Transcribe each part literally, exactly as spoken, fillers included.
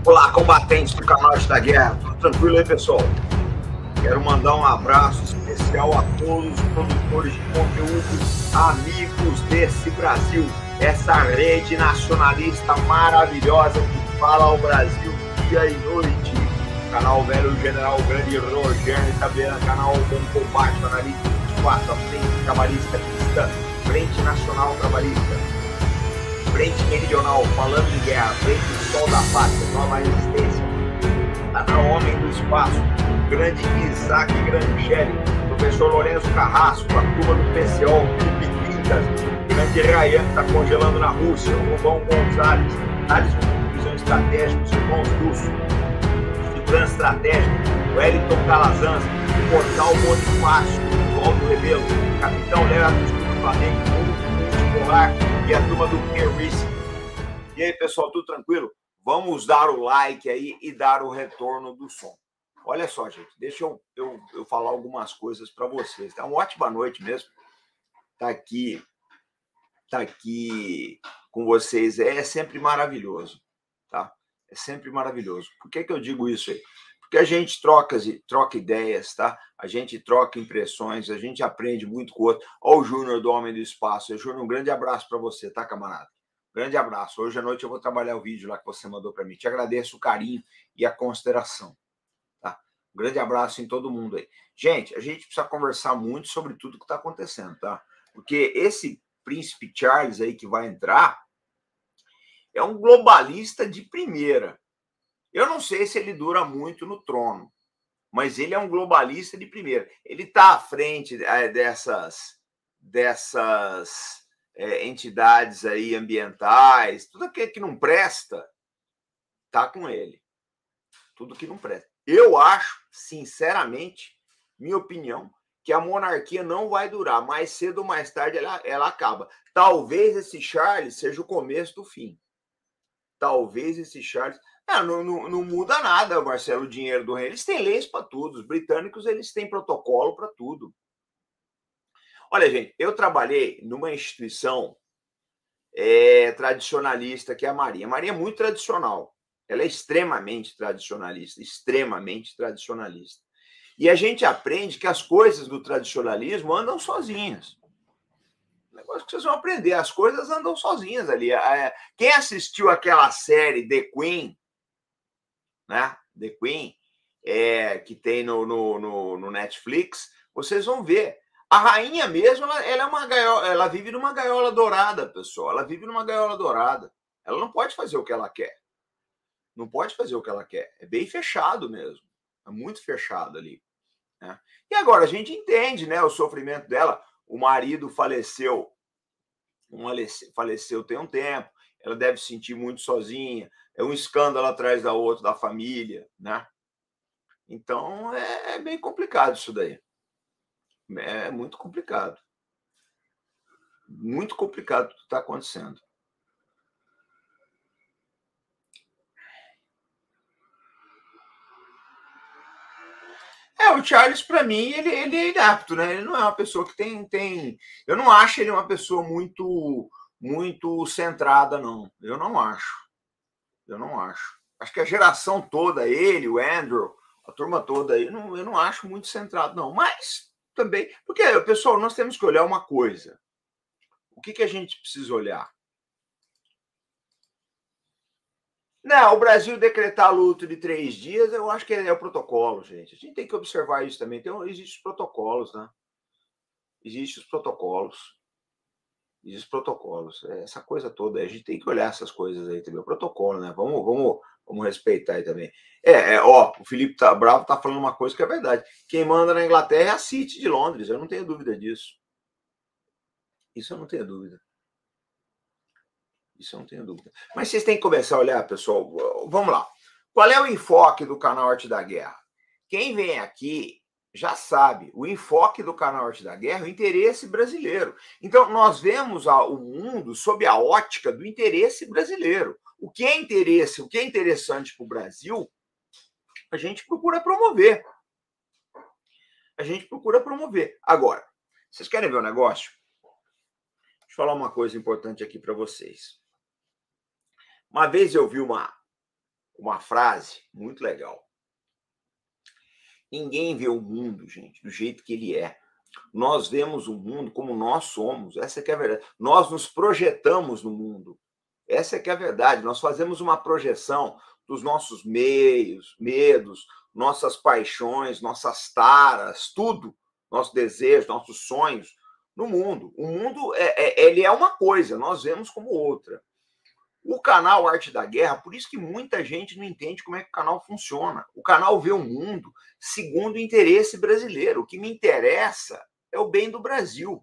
Olá, combatentes do canal Arte da Guerra, tudo tranquilo aí, pessoal? Quero mandar um abraço especial a todos os produtores de conteúdo, amigos desse Brasil, essa rede nacionalista maravilhosa que fala ao Brasil dia e noite. Canal Velho General Grande Rogério Itabeira, canal Bom Combate, analista vinte e quatro, a Frente Trabalhista Cristã, Frente Nacional Trabalhista, Frente Meridional, falando de guerra, Frente Sol da Pátria, Nova Resistência, canal Homem do Espaço, grande Isaac Grangelli, professor Lourenço Carrasco, a turma do P C O, Clube trinta, grande Ryan, que está congelando na Rússia, o Rubão Gonzalez, análise de conclusão estratégica, os irmãos russos, segurança estratégica, o Wellington Calazans, o Portal Bonifácio, o Aldo Rebelo, Capitão Léo do Flamengo, o Polar e a turma do Kerrice. E aí, pessoal, tudo tranquilo? Vamos dar o like aí e dar o retorno do som. Olha só, gente, deixa eu, eu, eu falar algumas coisas para vocês. Tá uma ótima noite mesmo. Tá aqui, tá aqui com vocês é sempre maravilhoso, tá? É sempre maravilhoso. Por que que eu digo isso aí? Porque a gente troca, troca ideias, tá? A gente troca impressões, a gente aprende muito com o outro. Ó, o Júnior do Homem do Espaço. Júnior, um grande abraço para você, tá, camarada? Grande abraço. Hoje à noite eu vou trabalhar o vídeo lá que você mandou para mim. Te agradeço o carinho e a consideração. Tá? Um grande abraço em todo mundo aí. Gente, a gente precisa conversar muito sobre tudo que está acontecendo, tá? Porque esse príncipe Charles aí que vai entrar é um globalista de primeira. Eu não sei se ele dura muito no trono, mas ele é um globalista de primeira. Ele está à frente dessas, dessas é, entidades aí ambientais, tudo aquilo que não presta, tá com ele. Tudo que não presta. Eu acho, sinceramente, minha opinião, que a monarquia não vai durar. Mais cedo ou mais tarde ela, ela acaba. Talvez esse Charles seja o começo do fim. Talvez esse Charles... Ah, não, não, não muda nada, Marcelo, o dinheiro do rei. Eles têm leis para tudo. Os britânicos eles têm protocolo para tudo. Olha, gente, eu trabalhei numa instituição é, tradicionalista, que é a Marinha. A Marinha é muito tradicional. Ela é extremamente tradicionalista, extremamente tradicionalista. E a gente aprende que as coisas do tradicionalismo andam sozinhas. O negócio que vocês vão aprender, as coisas andam sozinhas ali. Quem assistiu aquela série The Queen, né? The Queen, é, que tem no, no, no, no Netflix, vocês vão ver. A rainha mesmo, ela, ela, é uma gaiola, ela vive numa gaiola dourada, pessoal. Ela vive numa gaiola dourada. Ela não pode fazer o que ela quer. Não pode fazer o que ela quer. É bem fechado mesmo. É muito fechado ali. Né? E agora a gente entende, né, o sofrimento dela. O marido faleceu. Um faleceu tem um tempo. Ela deve se sentir muito sozinha. É um escândalo atrás da outra, da família, né? Então, é, é bem complicado isso daí. É muito complicado. Muito complicado o que está acontecendo. É, o Charles, para mim, ele, ele é inapto, né? Ele não é uma pessoa que tem, tem... Eu não acho ele uma pessoa muito, muito centrada, não. Eu não acho. Eu não acho. Acho que a geração toda, ele, o Andrew, a turma toda aí, eu não, eu não acho muito centrado, não. Mas também... Porque, pessoal, nós temos que olhar uma coisa. O que, que a gente precisa olhar? Não, o Brasil decretar luto de três dias, eu acho que é o protocolo, gente. A gente tem que observar isso também. Tem, existem os protocolos, né? Existem os protocolos. Existem os protocolos. Essa coisa toda. A gente tem que olhar essas coisas aí também. O protocolo, né? Vamos, vamos, vamos respeitar aí também. É, é, ó, o Felipe tá, Bravo tá falando uma coisa que é verdade. Quem manda na Inglaterra é a City de Londres. Eu não tenho dúvida disso. Isso eu não tenho dúvida. Isso eu não tenho dúvida. Mas vocês têm que começar a olhar, pessoal. Vamos lá. Qual é o enfoque do canal Arte da Guerra? Quem vem aqui já sabe. O enfoque do canal Arte da Guerra é o interesse brasileiro. Então, nós vemos o mundo sob a ótica do interesse brasileiro. O que é interesse, o que é interessante para o Brasil, a gente procura promover. A gente procura promover. Agora, vocês querem ver o negócio? Deixa eu falar uma coisa importante aqui para vocês. Uma vez eu vi uma, uma frase muito legal. Ninguém vê o mundo, gente, do jeito que ele é. Nós vemos o mundo como nós somos. Essa é que é a verdade. Nós nos projetamos no mundo. Essa é que é a verdade. Nós fazemos uma projeção dos nossos meios, medos, nossas paixões, nossas taras, tudo, nossos desejos, nossos sonhos no mundo. O mundo é, é, ele é uma coisa, nós vemos como outra. O canal Arte da Guerra, por isso que muita gente não entende como é que o canal funciona. O canal vê o mundo segundo o interesse brasileiro. O que me interessa é o bem do Brasil.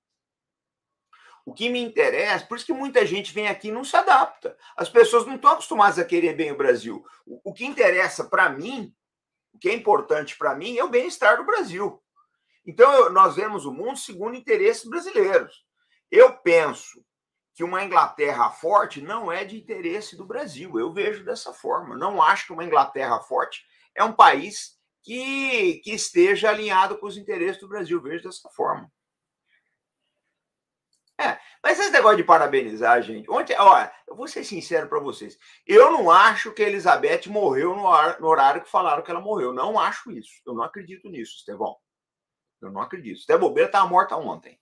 O que me interessa, por isso que muita gente vem aqui e não se adapta. As pessoas não estão acostumadas a querer bem o Brasil. O, o que interessa para mim, o que é importante para mim, é o bem-estar do Brasil. Então, eu, nós vemos o mundo segundo interesses brasileiros. Eu penso que uma Inglaterra forte não é de interesse do Brasil. Eu vejo dessa forma. Não acho que uma Inglaterra forte é um país que, que esteja alinhado com os interesses do Brasil. Eu vejo dessa forma. É, mas esse negócio de parabenizar, gente... Ontem, olha, eu vou ser sincero para vocês. Eu não acho que a Elizabeth morreu no, ar, no horário que falaram que ela morreu. Não acho isso. Eu não acredito nisso, Estevão. Eu não acredito. Se der bobeira, estava morta ontem.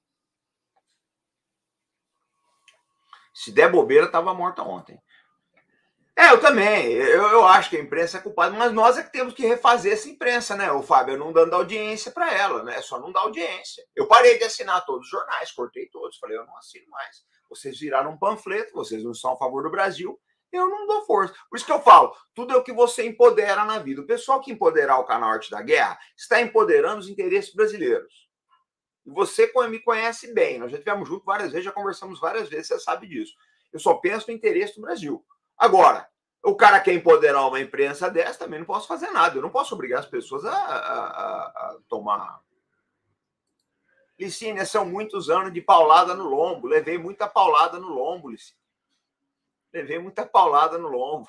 Se der bobeira, estava morta ontem. É, eu também. Eu, eu acho que a imprensa é culpada, mas nós é que temos que refazer essa imprensa, né, o Fábio? Não dando audiência para ela, né? Só não dá audiência. Eu parei de assinar todos os jornais, cortei todos. Falei, eu não assino mais. Vocês viraram um panfleto, vocês não são a favor do Brasil, eu não dou força. Por isso que eu falo, tudo é o que você empodera na vida. O pessoal que empoderar o canal Arte da Guerra está empoderando os interesses brasileiros. E você me conhece bem, nós já estivemos juntos várias vezes, já conversamos várias vezes, você sabe disso. Eu só penso no interesse do Brasil. Agora, o cara quer empoderar uma imprensa dessa, também não posso fazer nada. Eu não posso obrigar as pessoas a, a, a tomar... Licínia, são muitos anos de paulada no lombo. Levei muita paulada no lombo, Licínia. Levei muita paulada no lombo.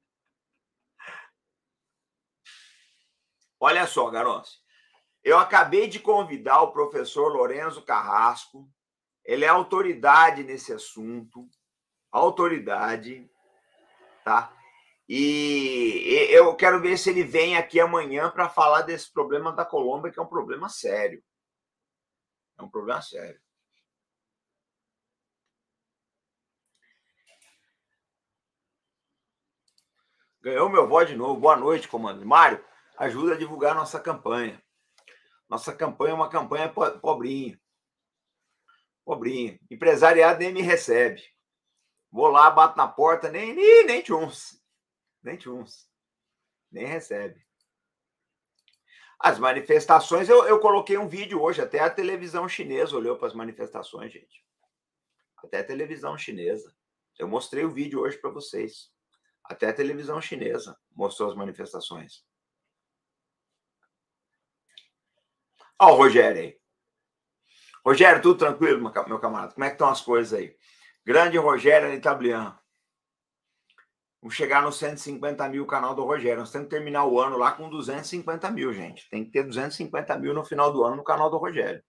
Olha só, garotos. Eu acabei de convidar o professor Lourenço Carrasco. Ele é autoridade nesse assunto. Autoridade, tá? E eu quero ver se ele vem aqui amanhã para falar desse problema da Colômbia, que é um problema sério. É um problema sério. Ganhou meu voto de novo. Boa noite, comandante. Mário, ajuda a divulgar nossa campanha. Nossa campanha é uma campanha pobrinha. Pobrinha. Empresariado nem me recebe. Vou lá, bato na porta, nem, nem, nem tchuns. Nem tchuns. Nem recebe. As manifestações, eu, eu coloquei um vídeo hoje, até a televisão chinesa olhou para as manifestações, gente. Até a televisão chinesa. Eu mostrei o vídeo hoje para vocês. Até a televisão chinesa mostrou as manifestações. Olha o Rogério aí. Rogério, tudo tranquilo, meu camarada? Como é que estão as coisas aí? Grande Rogério Itablian. Vamos chegar nos cento e cinquenta mil o canal do Rogério. Nós temos que terminar o ano lá com duzentos e cinquenta mil, gente. Tem que ter duzentos e cinquenta mil no final do ano no canal do Rogério.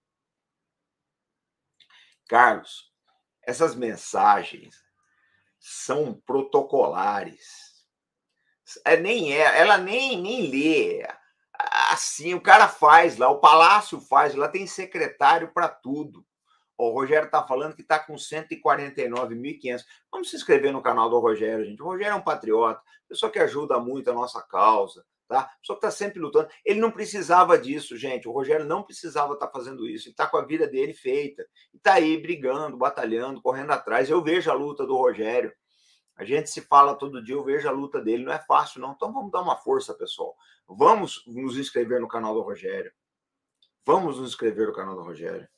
Carlos, essas mensagens são protocolares. É, nem é, ela nem, nem lê. Assim, o cara faz lá, o Palácio faz, lá tem secretário para tudo. O Rogério está falando que está com cento e quarenta e nove mil e quinhentos. Vamos se inscrever no canal do Rogério, gente. O Rogério é um patriota, pessoa que ajuda muito a nossa causa, tá? Pessoa que está sempre lutando. Ele não precisava disso, gente. O Rogério não precisava estar tá fazendo isso. Ele está com a vida dele feita. E está aí brigando, batalhando, correndo atrás. Eu vejo a luta do Rogério. A gente se fala todo dia, eu vejo a luta dele. Não é fácil, não. Então vamos dar uma força, pessoal. Vamos nos inscrever no canal do Rogério. Vamos nos inscrever no canal do Rogério.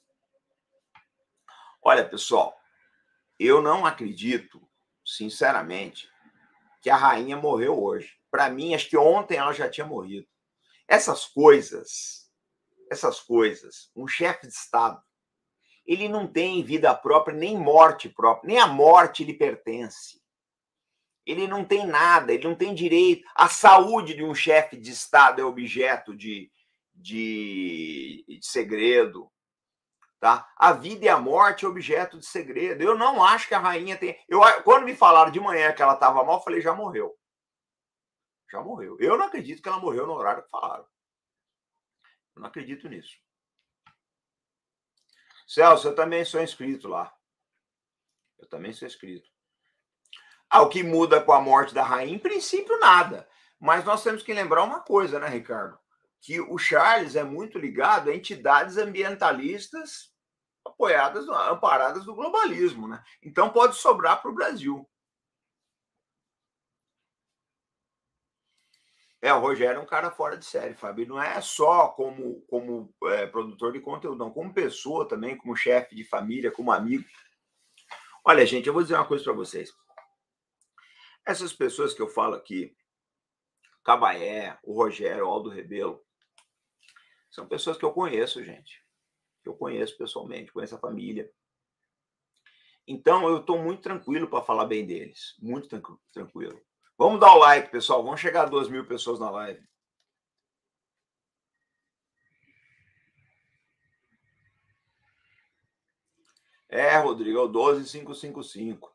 Olha, pessoal, eu não acredito, sinceramente, que a rainha morreu hoje. Para mim, acho que ontem ela já tinha morrido. Essas coisas, essas coisas, um chefe de Estado, ele não tem vida própria, nem morte própria, nem a morte lhe pertence. Ele não tem nada, ele não tem direito. A saúde de um chefe de Estado é objeto de, de, de segredo. Tá? A vida e a morte é objeto de segredo. Eu não acho que a rainha tem... Eu, quando me falaram de manhã que ela estava mal, eu falei, já morreu. Já morreu. Eu não acredito que ela morreu no horário que falaram. Eu não acredito nisso. Celso, eu também sou inscrito lá. Eu também sou inscrito. Ah, o que muda com a morte da rainha? Em princípio, nada. Mas nós temos que lembrar uma coisa, né, Ricardo? Que o Charles é muito ligado a entidades ambientalistas apoiadas, amparadas do globalismo, né? Então pode sobrar para o Brasil. É, o Rogério é um cara fora de série, Fábio. Não é só como, como é, produtor de conteúdo, não. Como pessoa também, como chefe de família, como amigo. Olha, gente, eu vou dizer uma coisa para vocês. Essas pessoas que eu falo aqui, Cabaé, o Rogério, o Aldo Rebelo, são pessoas que eu conheço, gente. Que eu conheço pessoalmente, conheço a família. Então, eu estou muito tranquilo para falar bem deles. Muito tranquilo. Vamos dar o like, pessoal. Vamos chegar a duas mil pessoas na live. É, Rodrigo, é o doze cinco cinco cinco.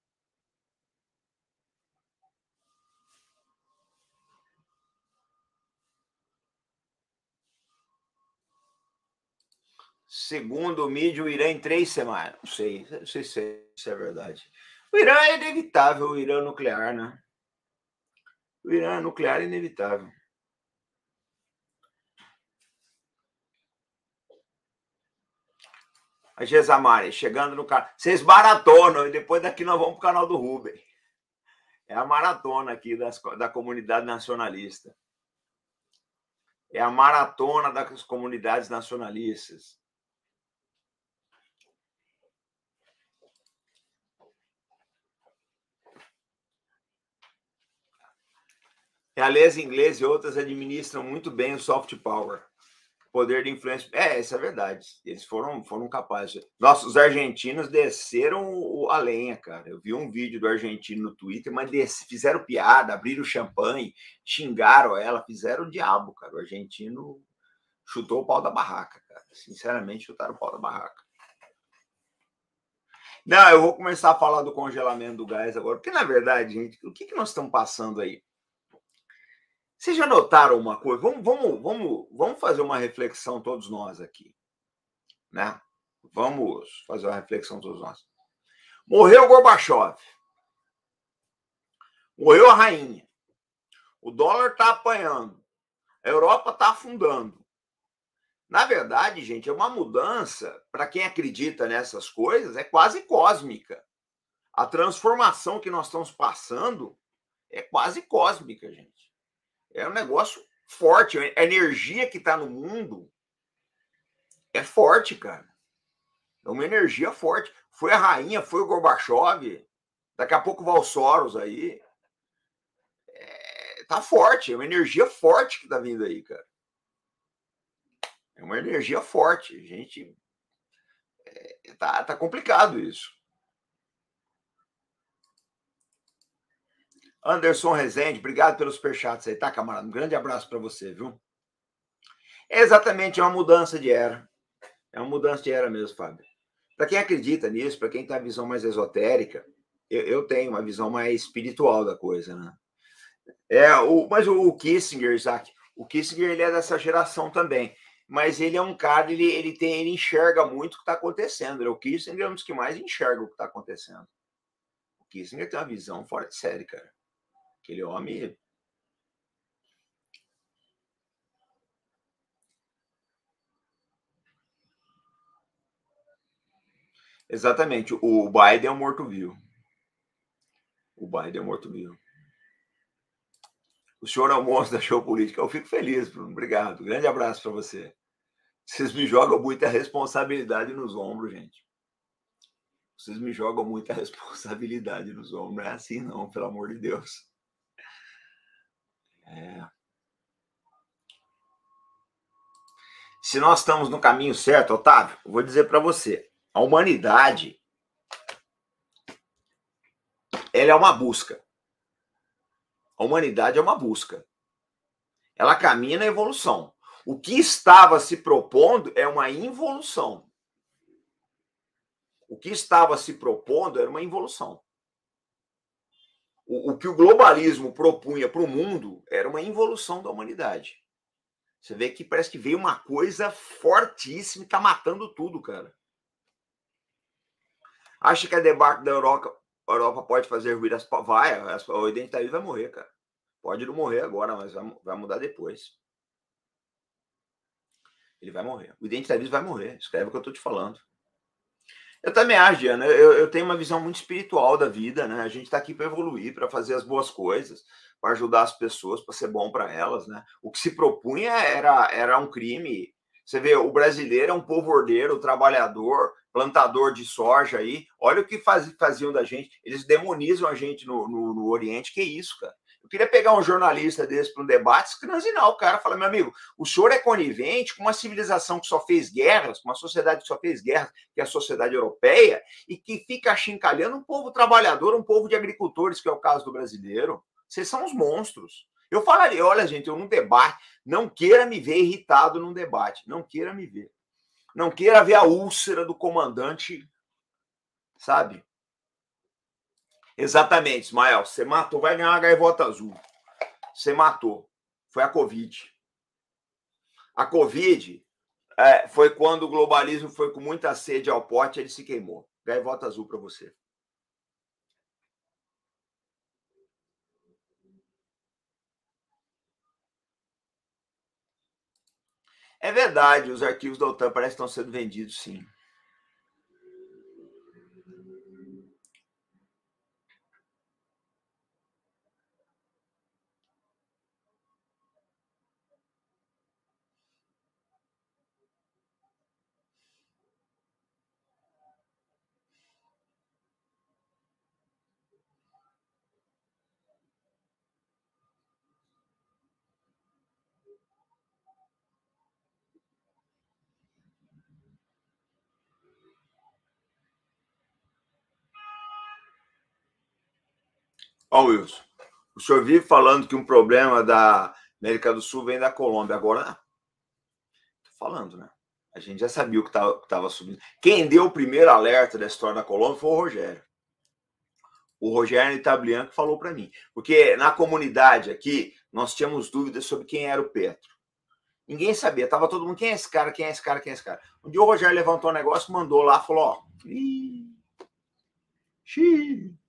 Segundo o mídia, o Irã em três semanas. Não sei, não sei se é verdade. O Irã é inevitável, o Irã nuclear, né? O Irã nuclear é inevitável. A Gesamari, chegando no canal. Vocês maratonam e depois daqui nós vamos para o canal do Rubem. É a maratona aqui das, da comunidade nacionalista. É a maratona das comunidades nacionalistas. A Realeza inglesa e outras administram muito bem o soft power. Poder de influência. É, isso é verdade. Eles foram, foram capazes. Nossa, os argentinos desceram a lenha, cara. Eu vi um vídeo do argentino no Twitter, mas desce, fizeram piada, abriram champanhe, xingaram ela, fizeram o diabo, cara. O argentino chutou o pau da barraca, cara. Sinceramente, chutaram o pau da barraca. Não, eu vou começar a falar do congelamento do gás agora, porque, na verdade, gente, o que, que nós estamos passando aí? Vocês já notaram uma coisa? Vamos, vamos, vamos, vamos fazer uma reflexão todos nós aqui, né? Vamos fazer uma reflexão todos nós. Morreu Gorbachev. Morreu a rainha. O dólar está apanhando. A Europa está afundando. Na verdade, gente, é uma mudança, para quem acredita nessas coisas, é quase cósmica. A transformação que nós estamos passando é quase cósmica, gente. É um negócio forte. A energia que está no mundo é forte, cara. É uma energia forte. Foi a rainha, foi o Gorbachev. Daqui a pouco vai o Soros aí. É, tá forte. É uma energia forte que tá vindo aí, cara. É uma energia forte. Gente, é, tá, tá complicado isso. Anderson Rezende, obrigado pelos superchats aí, tá, camarada? Um grande abraço para você, viu? É exatamente uma mudança de era. É uma mudança de era mesmo, Fábio. Para quem acredita nisso, para quem tem a visão mais esotérica, eu, eu tenho uma visão mais espiritual da coisa, né? É, o, mas o, o Kissinger, Isaac, o Kissinger ele é dessa geração também. Mas ele é um cara, ele, ele, tem, ele enxerga muito o que está acontecendo. O Kissinger é um dos que mais enxerga o que está acontecendo. O Kissinger tem uma visão fora de série, cara. Aquele homem. Exatamente. O Biden é um morto-vivo. O Biden é um morto-vivo. O senhor é o monstro da show política. Eu fico feliz, Bruno. Obrigado. Grande abraço para você. Vocês me jogam muita responsabilidade nos ombros, gente. Vocês me jogam muita responsabilidade nos ombros. Não é assim, não, pelo amor de Deus. É. Se nós estamos no caminho certo, Otávio, eu vou dizer para você, a humanidade, ela é uma busca. A humanidade é uma busca. Ela caminha na evolução. O que estava se propondo é uma involução. O que estava se propondo era uma involução. O, o que o globalismo propunha para o mundo era uma involução da humanidade. Você vê que parece que veio uma coisa fortíssima e está matando tudo, cara. Acha que a debacle da Europa, a Europa pode fazer ruir as... Vai, o identitarismo vai morrer, cara. Pode não morrer agora, mas vai, vai mudar depois. Ele vai morrer. O identitarismo vai morrer. Escreve o que eu estou te falando. Eu também acho, Diana. Eu, eu tenho uma visão muito espiritual da vida, né? A gente está aqui para evoluir, para fazer as boas coisas, para ajudar as pessoas, para ser bom para elas, né? O que se propunha era, era um crime. Você vê, o brasileiro é um povo ordeiro, trabalhador, plantador de soja aí. Olha o que faz, faziam da gente. Eles demonizam a gente no, no, no Oriente. Que isso, cara? Eu queria pegar um jornalista desse para um debate, escranzinar o cara, falar, meu amigo, o senhor é conivente com uma civilização que só fez guerras, com uma sociedade que só fez guerras, que é a sociedade europeia, e que fica achincalhando um povo trabalhador, um povo de agricultores, que é o caso do brasileiro. Vocês são os monstros. Eu falaria, olha, gente, eu num debate, não queira me ver irritado num debate, não queira me ver. Não queira ver a úlcera do comandante, sabe? Exatamente, Ismael. Você matou, vai ganhar uma gaivota azul. Você matou. Foi a Covid. A Covid é, foi quando o globalismo foi com muita sede ao pote, ele se queimou. Gaivota azul para você. É verdade, os arquivos da OTAN parecem que estão sendo vendidos, sim. Ó, oh, Wilson, o senhor vive falando que um problema da América do Sul vem da Colômbia. Agora, tô falando, né? A gente já sabia o que estava subindo. Quem deu o primeiro alerta da história da Colômbia foi o Rogério. O Rogério Itablian falou para mim. Porque na comunidade aqui, nós tínhamos dúvidas sobre quem era o Petro. Ninguém sabia. Tava todo mundo, quem é esse cara, quem é esse cara, quem é esse cara. Um dia o Rogério levantou um negócio, mandou lá, falou, ó... Ih, xiii.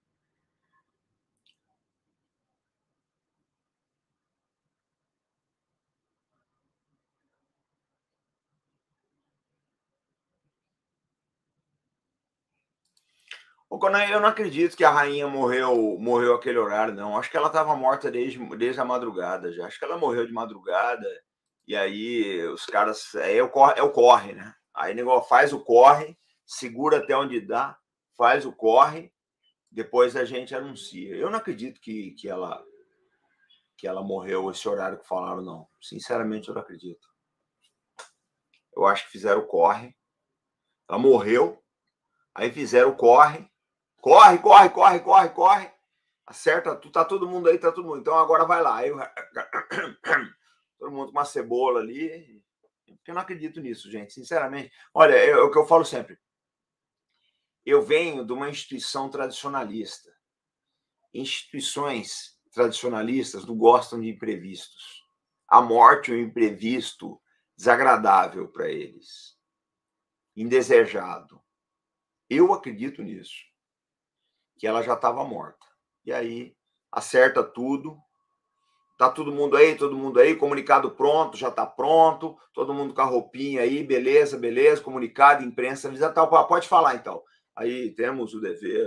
Eu não acredito que a rainha morreu morreu aquele horário, não. Acho que ela estava morta desde, desde a madrugada já. Acho que ela morreu de madrugada. E aí os caras... É o corre, é o corre, né? Aí o negócio faz o corre, segura até onde dá, faz o corre, depois a gente anuncia. Eu não acredito que, que, ela, que ela morreu esse horário que falaram, não. Sinceramente, eu não acredito. Eu acho que fizeram o corre. Ela morreu, aí fizeram o corre. Corre, corre, corre, corre, corre. Acerta, tá todo mundo aí, tá todo mundo. Então agora vai lá. Aí, todo mundo com uma cebola ali. Eu não acredito nisso, gente, sinceramente. Olha, é o que eu falo sempre. Eu venho de uma instituição tradicionalista. Instituições tradicionalistas não gostam de imprevistos. A morte é um imprevisto desagradável para eles. Indesejado. Eu acredito nisso. Que ela já estava morta. E aí, acerta tudo. Tá todo mundo aí, todo mundo aí, comunicado pronto, já tá pronto, todo mundo com a roupinha aí, beleza, beleza, comunicado, imprensa, avisa, tal, pode falar então. Aí temos o dever.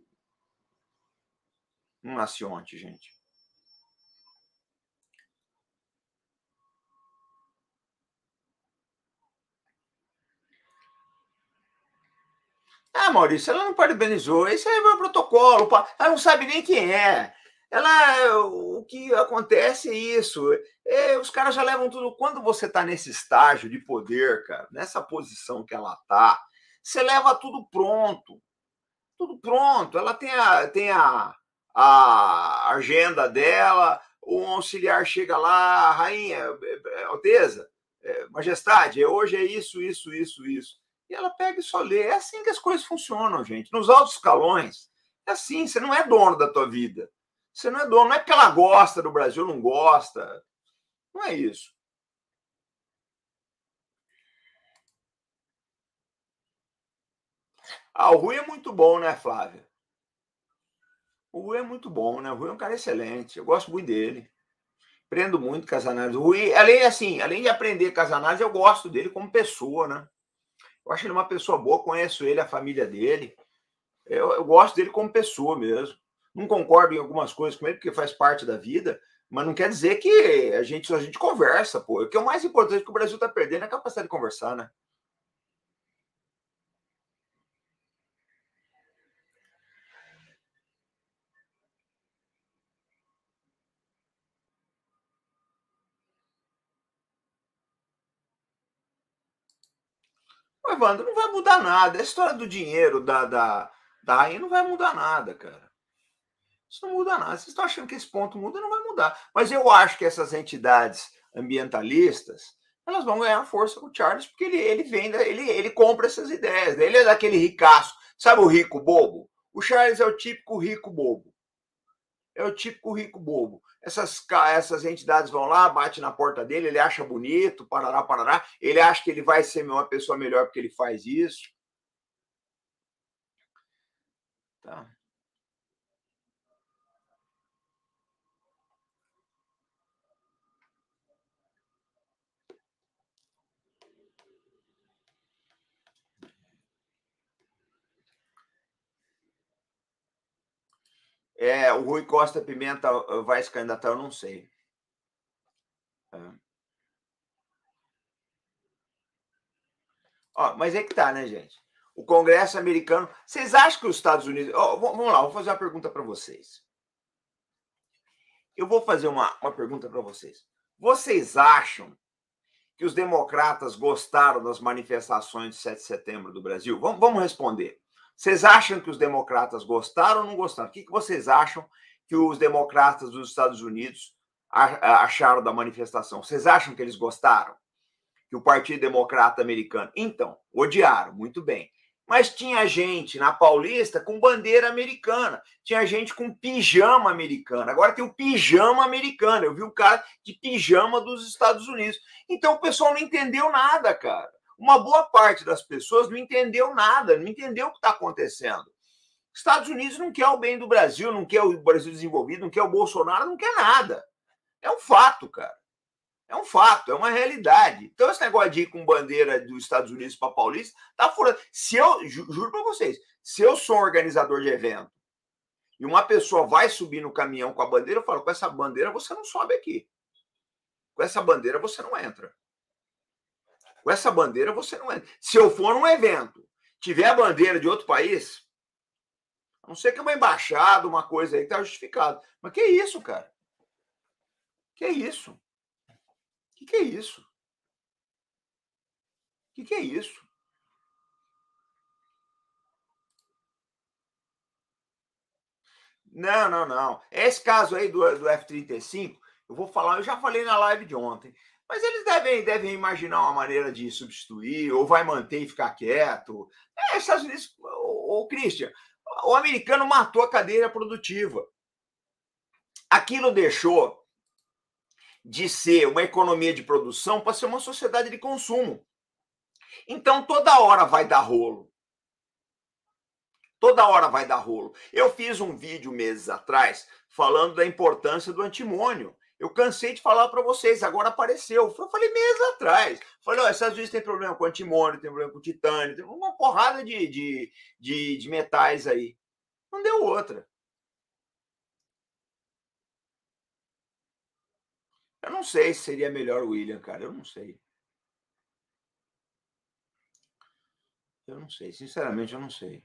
Não nasce ontem, gente. Ah, Maurício, ela não parabenizou. Esse aí é o protocolo. Ela não sabe nem quem é. Ela, o que acontece é isso. É, os caras já levam tudo. Quando você está nesse estágio de poder, cara, nessa posição que ela tá, você leva tudo pronto. Tudo pronto. Ela tem a, tem a, a agenda dela, o auxiliar chega lá, rainha, Alteza, majestade, hoje é isso, isso, isso, isso. E ela pega e só lê. É assim que as coisas funcionam, gente. Nos altos escalões, É assim, você não é dono da tua vida. Você não é dono, não é porque ela gosta do Brasil, não gosta. Não é isso. Ah, o Rui é muito bom, né, Flávia? O Rui é muito bom, né? O Rui é um cara excelente. Eu gosto muito dele. Aprendo muito com as análises. O Rui, além, assim, além de aprender com as análises, eu gosto dele como pessoa, né? Eu acho ele uma pessoa boa, conheço ele, a família dele. Eu, eu gosto dele como pessoa mesmo. Não concordo em algumas coisas com ele, porque faz parte da vida, mas não quer dizer que a gente, a gente conversa, pô. O que é o mais importante que o Brasil está perdendo é a capacidade de conversar, né? Ô, Evandro, não vai mudar nada. A história do dinheiro da, da, da rainha não vai mudar nada, cara. Isso não muda nada. Vocês estão achando que esse ponto muda? Não vai mudar. Mas eu acho que essas entidades ambientalistas, elas vão ganhar força com o Charles, porque ele, ele vende, ele, ele compra essas ideias. Ele é daquele ricaço. Sabe o rico bobo? O Charles é o típico rico bobo. É o típico rico bobo. Essas, essas entidades vão lá, bate na porta dele, ele acha bonito, parará, parará. Ele acha que ele vai ser uma pessoa melhor porque ele faz isso. Tá. É, o Rui Costa Pimenta vai se candidatar, eu não sei. É. Ó, mas é que tá, né, gente? O Congresso americano. Vocês acham que os Estados Unidos. Ó, vamos lá, vou fazer uma pergunta para vocês. Eu vou fazer uma, uma pergunta para vocês. Vocês acham que os democratas gostaram das manifestações de sete de setembro do Brasil? Vamos, vamos responder. Vocês acham que os democratas gostaram ou não gostaram? O que, que vocês acham que os democratas dos Estados Unidos acharam da manifestação? Vocês acham que eles gostaram? Que o Partido Democrata Americano. Então, odiaram, muito bem. Mas tinha gente na Paulista com bandeira americana, tinha gente com pijama americano. Agora tem o pijama americano. Eu vi o cara de pijama dos Estados Unidos. Então o pessoal não entendeu nada, cara. Uma boa parte das pessoas não entendeu nada, não entendeu o que está acontecendo. Estados Unidos não quer o bem do Brasil, não quer o Brasil desenvolvido, não quer o Bolsonaro, não quer nada. É um fato, cara. É um fato, é uma realidade. Então, esse negócio de ir com bandeira dos Estados Unidos para Paulista, tá fora. Se eu, juro para vocês, se eu sou um organizador de evento e uma pessoa vai subir no caminhão com a bandeira, eu falo, com essa bandeira você não sobe aqui. Com essa bandeira você não entra. Com essa bandeira você não entra. Se eu for num evento, tiver a bandeira de outro país, a não ser que é uma embaixada, uma coisa aí que tá justificado. Mas que isso, cara? Que isso? O que, que é isso? O que, que é isso? Não, não, não. Esse caso aí do, do F trinta e cinco, eu vou falar, eu já falei na live de ontem, mas eles devem, devem imaginar uma maneira de substituir, ou vai manter e ficar quieto. É, Estados Unidos, o, o Christian, o americano matou a cadeia produtiva. Aquilo deixou de ser uma economia de produção para ser uma sociedade de consumo. Então, toda hora vai dar rolo. Toda hora vai dar rolo. Eu fiz um vídeo meses atrás falando da importância do antimônio. Eu cansei de falar para vocês, agora apareceu. Eu falei meses atrás. Falei, ó, Estados Unidos tem problema com antimônio, tem problema com titânio, tem uma porrada de, de, de, de metais aí. Não deu outra. Eu não sei se seria melhor o William, cara. Eu não sei. Eu não sei. Sinceramente, eu não sei.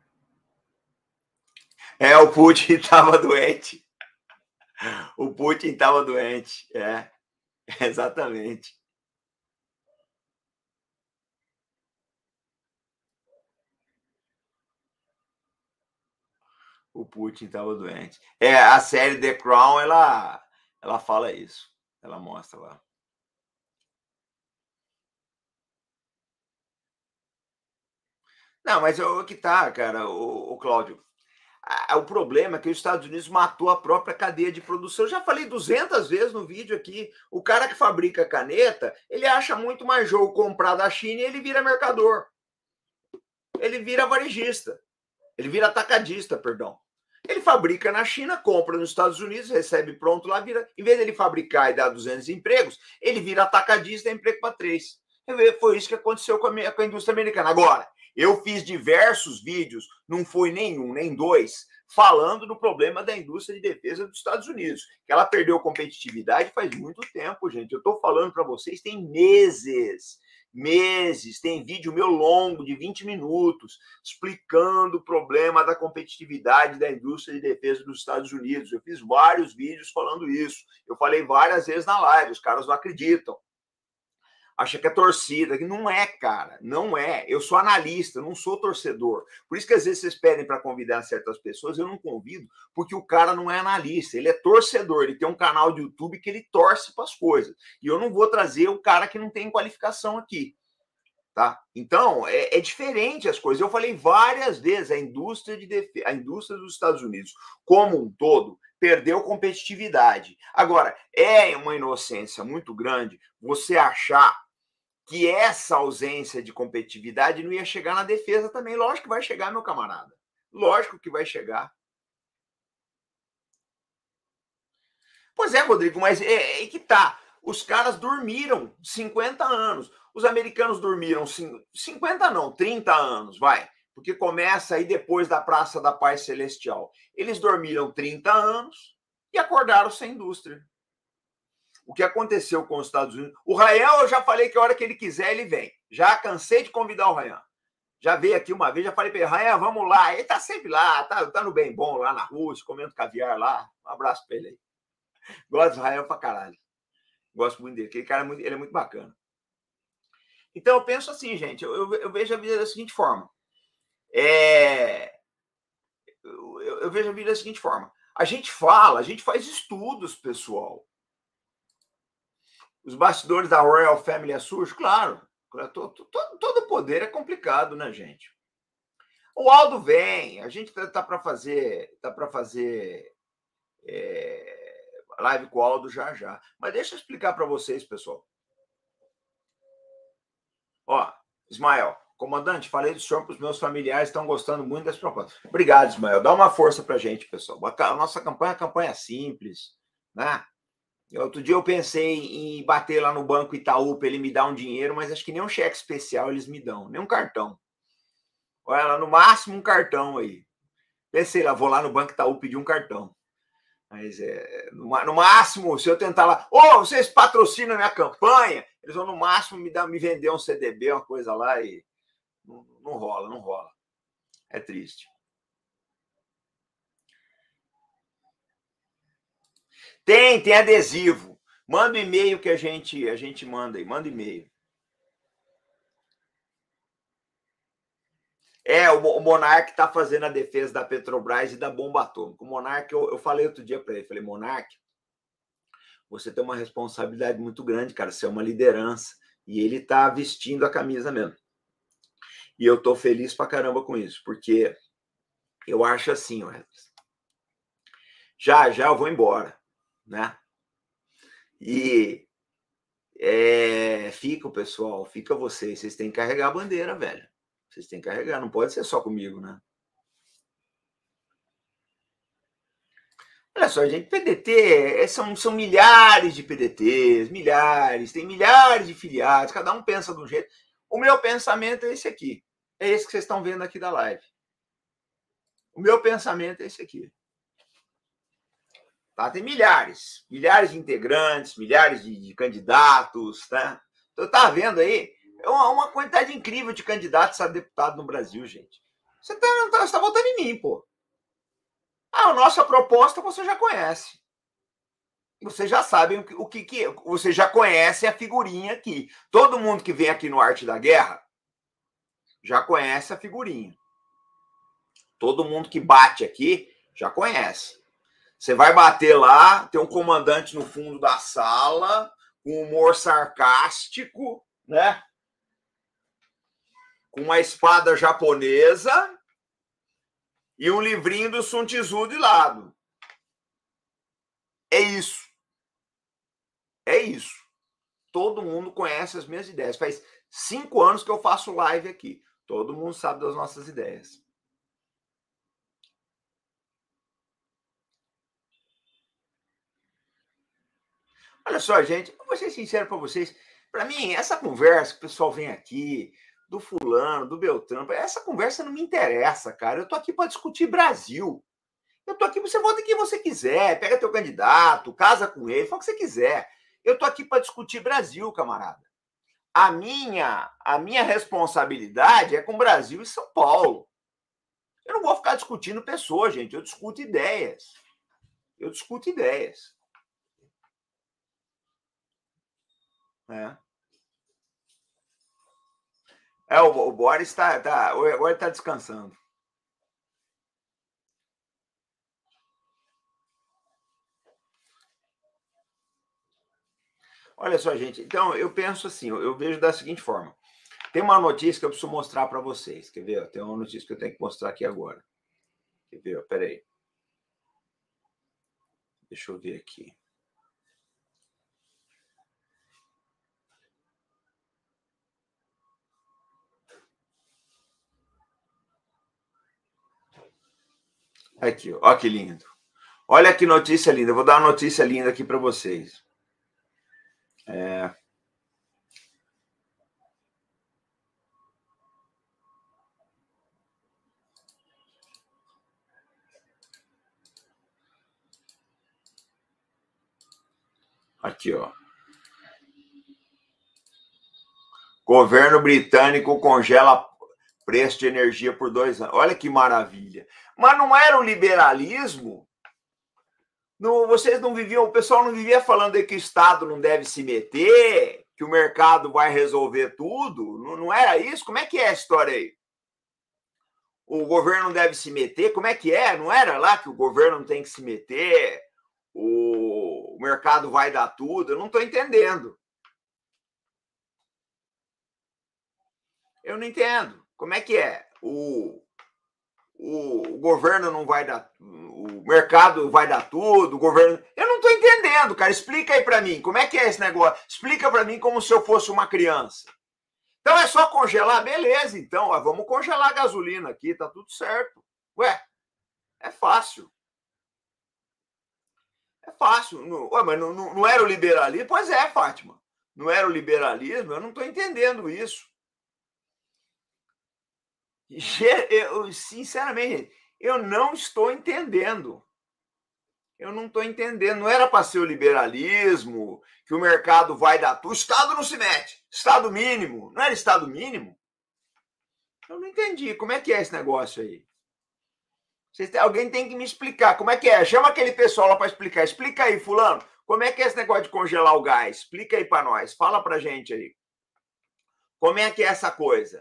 É, o Putin estava doente. O Putin estava doente. É, exatamente. O Putin estava doente. É, a série The Crown, ela, ela fala isso. Ela mostra lá. Não, mas o que tá, cara, o, o Cláudio, O problema é que os Estados Unidos matou a própria cadeia de produção. Eu já falei duzentas vezes no vídeo aqui. O cara que fabrica caneta, ele acha muito mais jogo comprar da China e ele vira mercador. Ele vira varejista. Ele vira atacadista, perdão. Ele fabrica na China, compra nos Estados Unidos, recebe pronto lá, vira. Em vez dele fabricar e dar duzentos empregos, ele vira atacadista e dá emprego para três. Foi isso que aconteceu com a, minha, com a indústria americana. Agora, eu fiz diversos vídeos, não foi nenhum, nem dois, falando do problema da indústria de defesa dos Estados Unidos, que ela perdeu competitividade faz muito tempo, gente. Eu estou falando para vocês, tem meses, meses, tem vídeo meu longo de vinte minutos, explicando o problema da competitividade da indústria de defesa dos Estados Unidos. Eu fiz vários vídeos falando isso. Eu falei várias vezes na live, os caras não acreditam. Acha que é torcida, que não é, cara, não é. Eu sou analista, não sou torcedor. Por isso que às vezes vocês pedem para convidar certas pessoas, eu não convido, porque o cara não é analista, ele é torcedor, ele tem um canal de YouTube que ele torce para as coisas. E eu não vou trazer o cara que não tem qualificação aqui, tá? Então, é, é diferente as coisas. Eu falei várias vezes, a indústria de defesa, a indústria dos Estados Unidos, como um todo, perdeu competitividade. Agora, é uma inocência muito grande você achar que essa ausência de competitividade não ia chegar na defesa também. Lógico que vai chegar, meu camarada. Lógico que vai chegar. Pois é, Rodrigo, mas é, é que tá. Os caras dormiram cinquenta anos. Os americanos dormiram cinquenta não, trinta anos, vai. Porque começa aí depois da Praça da Paz Celestial. Eles dormiram trinta anos e acordaram sem indústria. O que aconteceu com os Estados Unidos. O Rayan, eu já falei que a hora que ele quiser, ele vem. Já cansei de convidar o Rayan. Já veio aqui uma vez, já falei para ele, Rayan, vamos lá. Ele tá sempre lá, tá, tá no bem bom lá na Rússia, comendo caviar lá. Um abraço para ele aí. Gosto do Rayan pra caralho. Gosto muito dele, aquele cara é muito, ele é muito bacana. Então eu penso assim, gente, eu, eu, eu vejo a vida da seguinte forma. É... Eu, eu, eu vejo a vida da seguinte forma. A gente fala, a gente faz estudos, pessoal. Os bastidores da Royal Family é sujo? Claro. Todo, todo, todo poder é complicado, né, gente? O Aldo vem, a gente tá, tá para fazer, tá para fazer é, live com o Aldo já já. Mas deixa eu explicar para vocês, pessoal. Ó, Ismael, comandante, falei do senhor para os meus familiares, estão gostando muito das propostas. Obrigado, Ismael. Dá uma força para a gente, pessoal. A nossa campanha é uma campanha simples, né? Outro dia eu pensei em bater lá no Banco Itaú para ele me dar um dinheiro, mas acho que nem um cheque especial eles me dão, nem um cartão. Olha lá, no máximo um cartão aí. Pensei lá, vou lá no Banco Itaú pedir um cartão. Mas é, no, no máximo, se eu tentar lá, ô, oh, vocês patrocinam a minha campanha, eles vão no máximo me, dar, me vender um C D B, uma coisa lá, e não, não rola, não rola. É triste. Tem, tem adesivo. Manda um e-mail que a gente, a gente manda aí. Manda e-mail. É, o, o Monark está fazendo a defesa da Petrobras e da bomba atômica. O Monark, eu, eu falei outro dia para ele, falei, Monark, você tem uma responsabilidade muito grande, cara, você é uma liderança. E ele está vestindo a camisa mesmo. E eu estou feliz pra caramba com isso, porque eu acho assim, ó, já, já eu vou embora, né? E é, fica o pessoal, fica vocês, vocês têm que carregar a bandeira, velho. Vocês têm que carregar, não pode ser só comigo, né? Olha só, gente, P D T, são, são milhares de P D Ts, milhares, tem milhares de filiados, cada um pensa de um jeito. O meu pensamento é esse aqui, é esse que vocês estão vendo aqui da live. O meu pensamento é esse aqui. Tá? Tem milhares, milhares de integrantes, milhares de, de candidatos, tá? Então, tá vendo aí? É uma, uma quantidade incrível de candidatos a deputado no Brasil, gente. Você tá, tá, você tá votando em mim, pô. A nossa proposta você já conhece. Vocês já sabem o que, o que, que é. Você já conhece a figurinha aqui. Todo mundo que vem aqui no Arte da Guerra já conhece a figurinha. Todo mundo que bate aqui já conhece. Você vai bater lá, tem um comandante no fundo da sala, com humor sarcástico, né? Com uma espada japonesa. e um livrinho do Sun Tzu de lado. É isso. É isso. Todo mundo conhece as minhas ideias. Faz cinco anos que eu faço live aqui. Todo mundo sabe das nossas ideias. Olha só, gente, eu vou ser sincero para vocês. Para mim, essa conversa que o pessoal vem aqui, do fulano, do Beltrano, essa conversa não me interessa, cara. Eu tô aqui para discutir Brasil. Eu tô aqui, você vota quem você quiser, pega teu candidato, casa com ele, fala o que você quiser. Eu tô aqui para discutir Brasil, camarada. A minha, a minha responsabilidade é com Brasil e São Paulo. Eu não vou ficar discutindo pessoas, gente. Eu discuto ideias. Eu discuto ideias. É, é o, o Boris está tá, agora está descansando. Olha só, gente. Então, eu penso assim, eu, eu vejo da seguinte forma. Tem uma notícia que eu preciso mostrar para vocês. Quer ver? Tem uma notícia que eu tenho que mostrar aqui agora. Quer ver? Espera aí. Deixa eu ver aqui. Aqui, ó, ó que lindo. Olha que notícia linda. Eu vou dar uma notícia linda aqui para vocês. É... Aqui, ó. Governo britânico congela preço de energia por dois anos. Olha que maravilha. Mas não era o liberalismo? Não, vocês não viviam, o pessoal não vivia falando aí que o Estado não deve se meter, que o mercado vai resolver tudo? Não, não era isso? Como é que é a história aí? O governo não deve se meter? Como é que é? Não era lá que o governo não tem que se meter? O, o mercado vai dar tudo? Eu não estou entendendo. Eu não entendo. Como é que é? O, o, o governo não vai dar, o mercado vai dar tudo, o governo... Eu não estou entendendo, cara. Explica aí para mim, como é que é esse negócio? Explica para mim como se eu fosse uma criança. Então é só congelar? Beleza, então, ó, vamos congelar a gasolina aqui, tá tudo certo. Ué, é fácil. É fácil. Não, ué, mas não, não, não era o liberalismo? Pois é, Fátima. Não era o liberalismo? Eu não estou entendendo isso. Eu, sinceramente, eu não estou entendendo. Eu não estou entendendo. Não era para ser o liberalismo, que o mercado vai dar tudo. O Estado não se mete. Estado mínimo. Não era Estado mínimo? Eu não entendi. Como é que é esse negócio aí? Vocês, alguém tem que me explicar. Como é que é? Chama aquele pessoal lá para explicar. Explica aí, fulano. Como é que é esse negócio de congelar o gás? Explica aí para nós. Fala para gente aí. Como é que é essa coisa?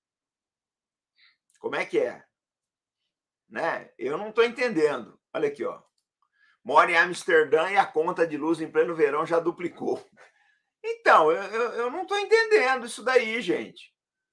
Como é que é? Né? Eu não estou entendendo. Olha aqui, ó. Mora em Amsterdã e a conta de luz em pleno verão já duplicou. Então, eu, eu, eu não estou entendendo isso daí, gente.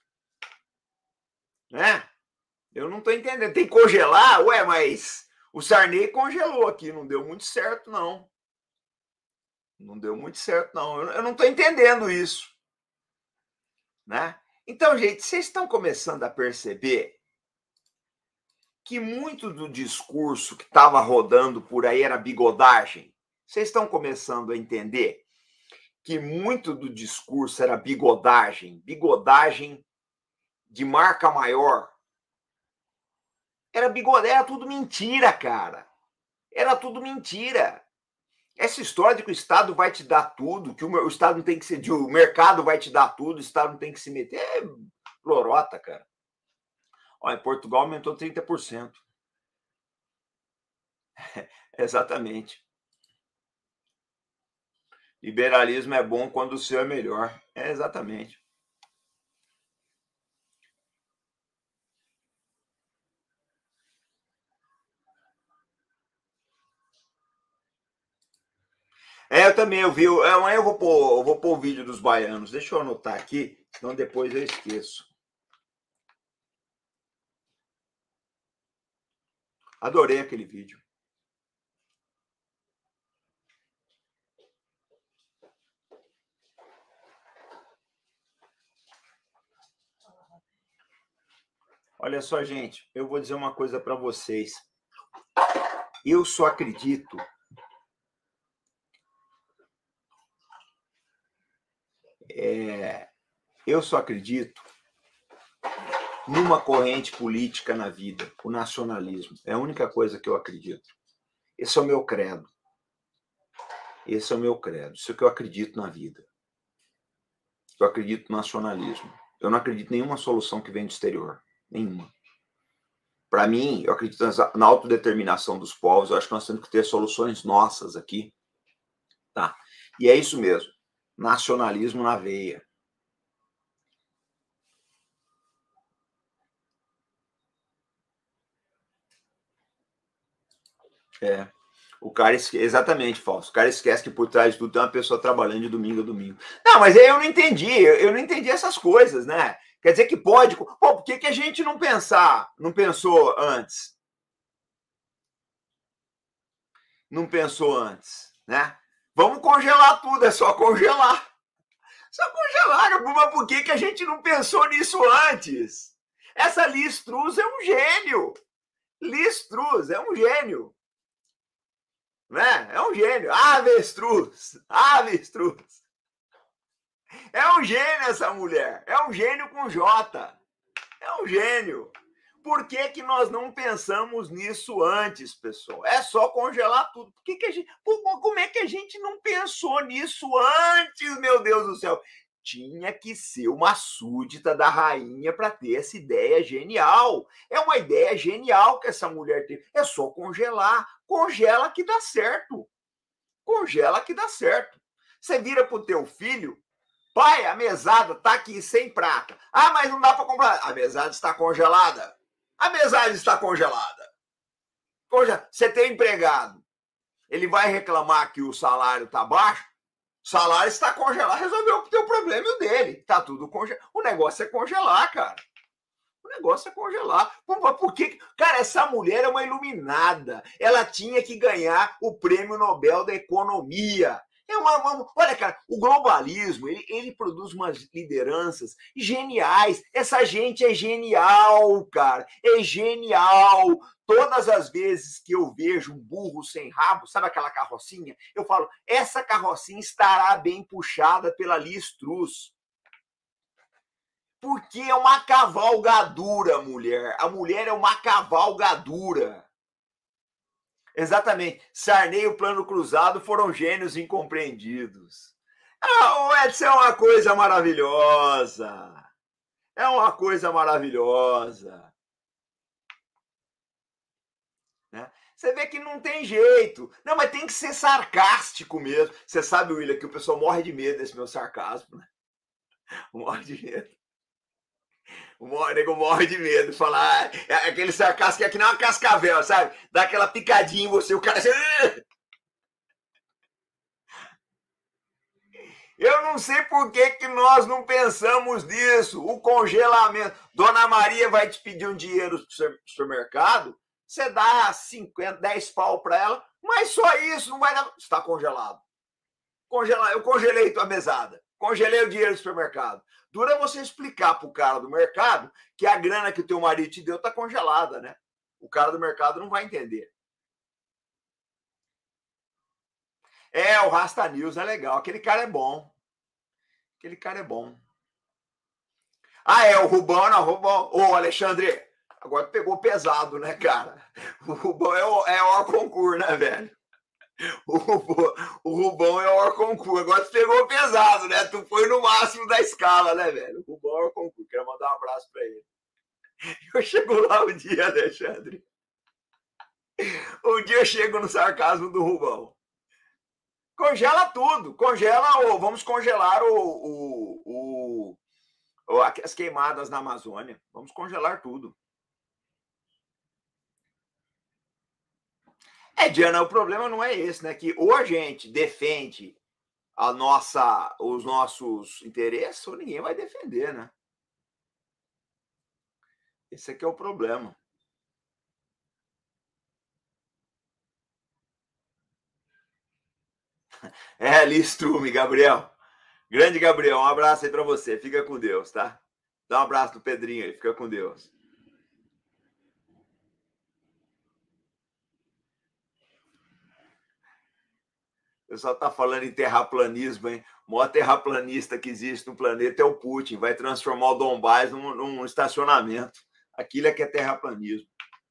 Né? Eu não estou entendendo. Tem que congelar? Ué, mas o Sarney congelou aqui. Não deu muito certo, não. Não deu muito certo, não. Eu, eu não estou entendendo isso. Né? Então, gente, vocês estão começando a perceber que muito do discurso que estava rodando por aí era bigodagem. Vocês estão começando a entender que muito do discurso era bigodagem, bigodagem de marca maior. Era bigodagem, era tudo mentira, cara. Era tudo mentira. Essa história de que o Estado vai te dar tudo, que o Estado não tem que ser, o mercado vai te dar tudo, o Estado não tem que se meter, é lorota, cara. Ó, em Portugal aumentou trinta por cento. Exatamente. Liberalismo é bom quando o seu é melhor. É, exatamente. É, eu também, eu vi. Amanhã eu vou pôr, eu vou pôr o vídeo dos baianos. Deixa eu anotar aqui, senão depois eu esqueço. Adorei aquele vídeo. Olha só, gente, eu vou dizer uma coisa para vocês. Eu só acredito é, eu só acredito numa corrente política na vida, o nacionalismo. É a única coisa que eu acredito. Esse é o meu credo. Esse é o meu credo. Isso é o que eu acredito na vida. Eu acredito no nacionalismo. Eu não acredito em nenhuma solução que vem do exterior. Nenhuma. Para mim, eu acredito na autodeterminação dos povos. Eu acho que nós temos que ter soluções nossas aqui. Tá? E é isso mesmo. Nacionalismo na veia. É. O cara esquece, exatamente, Fausto. O cara esquece que por trás de tudo tem uma pessoa trabalhando de domingo a domingo. Não, mas aí eu não entendi. Eu, eu não entendi essas coisas, né? Quer dizer que pode. Pô, por que, que a gente não pensar, não pensou antes? Não pensou antes, né? Vamos congelar tudo, é só congelar. Só congelar, mas por que, que a gente não pensou nisso antes? Essa Liz Truss é um gênio. Liz Truss é um gênio. Né? É um gênio. Avestruz. Avestruz. É um gênio essa mulher. É um gênio com J. É um gênio. Por que, que nós não pensamos nisso antes, pessoal? É só congelar tudo. Por que que a gente, como é que a gente não pensou nisso antes, meu Deus do céu? Tinha que ser uma súdita da rainha para ter essa ideia genial. É uma ideia genial que essa mulher teve. É só congelar. Congela que dá certo. Congela que dá certo. Você vira pro teu filho, pai, a mesada tá aqui sem prata. Ah, mas não dá para comprar. A mesada está congelada. A mesada está congelada. Você tem empregado. Ele vai reclamar que o salário está baixo. O salário está congelado. Resolveu o teu problema e o dele. Está tudo congelado. O negócio é congelar, cara. O negócio é congelar. Por, por que? Cara, essa mulher é uma iluminada. Ela tinha que ganhar o prêmio Nobel da Economia. É uma, uma, olha, cara, o globalismo, ele, ele produz umas lideranças geniais. Essa gente é genial, cara. É genial. Todas as vezes que eu vejo um burro sem rabo, sabe aquela carrocinha? Eu falo, essa carrocinha estará bem puxada pela Liz Truss. Porque é uma cavalgadura, mulher. A mulher é uma cavalgadura. Exatamente. Sarney e o Plano Cruzado foram gênios incompreendidos. Ah, o Edson é uma coisa maravilhosa. É uma coisa maravilhosa. Né? Você vê que não tem jeito. Não, mas tem que ser sarcástico mesmo. Você sabe, William, que o pessoal morre de medo desse meu sarcasmo. Né? Morre de medo. O nego morre de medo. Falar, é aquele sarcasmo que é que nem uma cascavel, sabe? Dá aquela picadinha em você, o cara... Eu não sei por que, que nós não pensamos nisso. O congelamento. Dona Maria vai te pedir um dinheiro pro supermercado, você dá cinquenta, dez pau para ela, mas só isso, não vai dar... Está congelado. Congelar, eu congelei tua mesada. Congelei o dinheiro do supermercado. Dura você explicar pro cara do mercado que a grana que o teu marido te deu tá congelada, né? O cara do mercado não vai entender. É, o Rasta News é legal. Aquele cara é bom. Aquele cara é bom. Ah, é, o Rubão, não, o Rubão. Ô, Alexandre, agora pegou pesado, né, cara? O Rubão é o, é o Orconcur, né, velho? O, o Rubão é o Orconcur. Agora tu pegou pesado, né? Tu foi no máximo da escala, né, velho? O Rubão é o Orconcur. Quero mandar um abraço pra ele. Eu chego lá um dia, Alexandre. Um dia eu chego no sarcasmo do Rubão. Congela tudo. Congela, ou vamos congelar o, o, o, as queimadas na Amazônia. Vamos congelar tudo. É, Diana, o problema não é esse, né? Que ou a gente defende a nossa, os nossos interesses, ou ninguém vai defender, né? Esse aqui é o problema. É, Listrume, Gabriel. Grande Gabriel, um abraço aí para você. Fica com Deus, tá? Dá um abraço do Pedrinho aí, fica com Deus. O pessoal tá falando em terraplanismo, hein? O maior terraplanista que existe no planeta é o Putin. Vai transformar o Donbás num, num estacionamento. Aquilo é que é terraplanismo.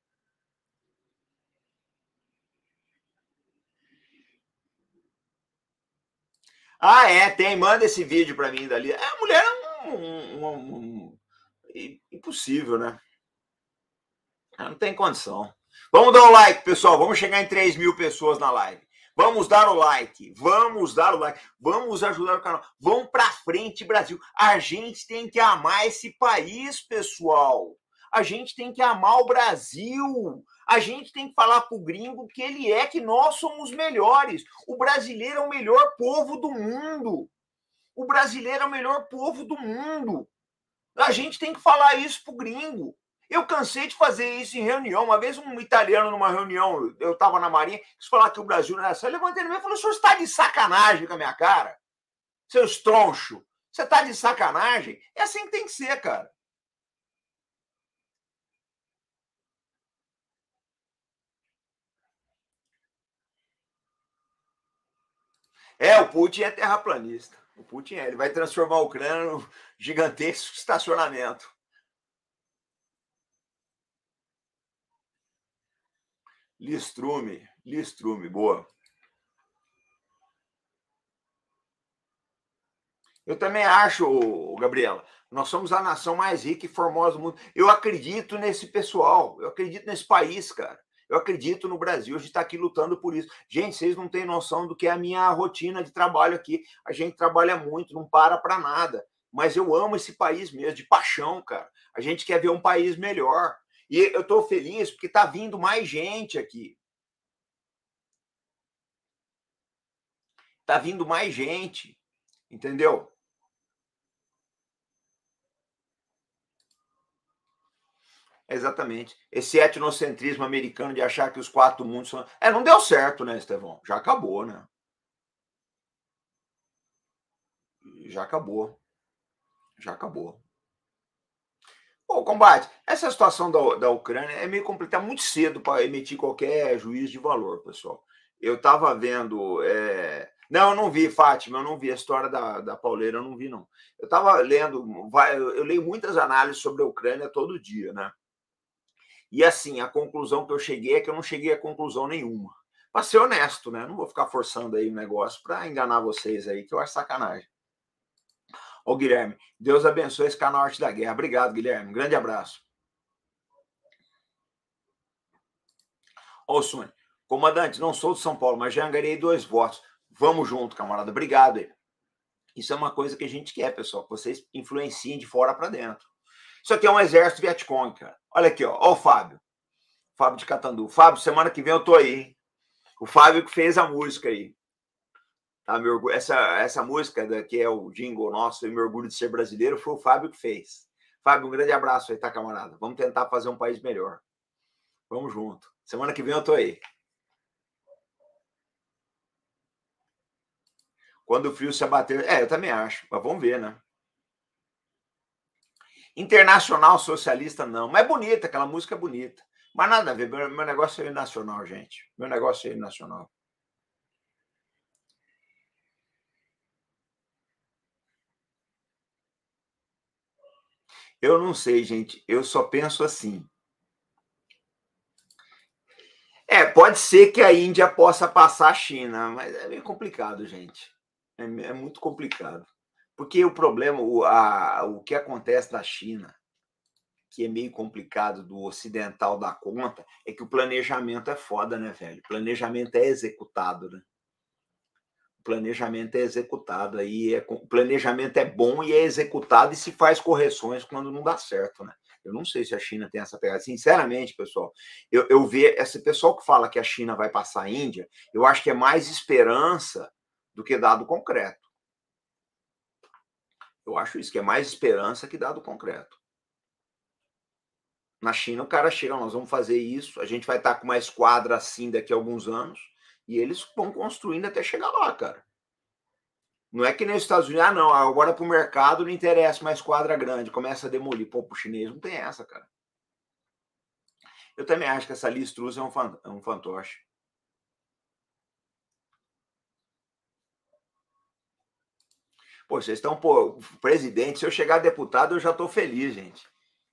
Ah, é, tem. Manda esse vídeo para mim dali. A mulher é um, um, um, um, impossível, né? Não tem condição. Vamos dar o like, pessoal. Vamos chegar em três mil pessoas na live. Vamos dar o like. Vamos dar o like. Vamos ajudar o canal. Vamos para frente, Brasil. A gente tem que amar esse país, pessoal. A gente tem que amar o Brasil. A gente tem que falar pro gringo que ele é, que nós somos melhores. O brasileiro é o melhor povo do mundo. O brasileiro é o melhor povo do mundo. A gente tem que falar isso pro gringo. Eu cansei de fazer isso em reunião. Uma vez um italiano numa reunião, eu estava na Marinha, quis falar que o Brasil não era só. Eu levantei no meio e falei: o senhor está de sacanagem com a minha cara? Seus tronchos, você está de sacanagem? É assim que tem que ser, cara. É, o Putin é terraplanista. O Putin é, ele vai transformar a Ucrânia num gigantesco estacionamento. Listrume, Listrume, boa. Eu também acho, Gabriela, nós somos a nação mais rica e formosa do mundo. Eu acredito nesse pessoal, eu acredito nesse país, cara. Eu acredito no Brasil, a gente está aqui lutando por isso. Gente, vocês não têm noção do que é a minha rotina de trabalho aqui. A gente trabalha muito, não para para nada. Mas eu amo esse país mesmo, de paixão, cara. A gente quer ver um país melhor. E eu estou feliz porque está vindo mais gente aqui. Está vindo mais gente, entendeu? Exatamente. Esse etnocentrismo americano de achar que os quatro mundos são. É, não deu certo, né, Estevão? Já acabou, né? Já acabou. Já acabou. Pô, combate, essa situação da, da Ucrânia é meio complicada, muito cedo para emitir qualquer juízo de valor, pessoal. Eu estava vendo. É... Não, eu não vi, Fátima, eu não vi a história da, da pauleira, eu não vi, não. Eu estava lendo, eu leio muitas análises sobre a Ucrânia todo dia, né? E assim, a conclusão que eu cheguei é que eu não cheguei a conclusão nenhuma. Para ser honesto, né? Não vou ficar forçando aí o negócio para enganar vocês aí, que eu acho sacanagem. Ô, Guilherme, Deus abençoe esse canal Arte da Guerra. Obrigado, Guilherme. Um grande abraço. Ô, Sônia, comandante, não sou de São Paulo, mas já angariei dois votos. Vamos junto, camarada. Obrigado aí. Isso é uma coisa que a gente quer, pessoal, que vocês influenciem de fora para dentro. Isso aqui é um exército Vietcong, cara. Olha aqui, ó. Ó o Fábio. Fábio de Catandu. Fábio, semana que vem eu tô aí, hein? O Fábio que fez a música aí. Tá, meu orgulho, essa, essa música que é o jingle nosso, e meu orgulho de ser brasileiro, foi o Fábio que fez. Fábio, um grande abraço aí, tá, camarada? Vamos tentar fazer um país melhor. Vamos junto. Semana que vem eu tô aí. Quando o frio se abater. É, eu também acho, mas vamos ver, né? Internacional socialista, não. Mas é bonita, aquela música é bonita. Mas nada a ver, meu, meu negócio é nacional, gente. Meu negócio é nacional. Eu não sei, gente. Eu só penso assim. É, pode ser que a Índia possa passar a China, mas é meio complicado, gente. É, é muito complicado. Porque o problema, o, a, o que acontece na China, que é meio complicado do ocidental dar conta, é que o planejamento é foda, né, velho? O planejamento é executado, né? O planejamento é executado, aí é, o planejamento é bom e é executado e se faz correções quando não dá certo, né? Eu não sei se a China tem essa pegada. Sinceramente, pessoal, eu, eu vejo esse pessoal que fala que a China vai passar a Índia, eu acho que é mais esperança do que dado concreto. Eu acho isso, que é mais esperança que dado concreto. Na China, o cara chega, nós vamos fazer isso, a gente vai estar com uma esquadra assim daqui a alguns anos, e eles vão construindo até chegar lá, cara. Não é que nem os Estados Unidos, ah, não, agora para o mercado não interessa mais quadra grande, começa a demolir. Pô, pro chinês não tem essa, cara. Eu também acho que essa Liz Truss é um, fan, é um fantoche. Pô, vocês estão, pô, presidente, se eu chegar deputado, eu já tô feliz, gente.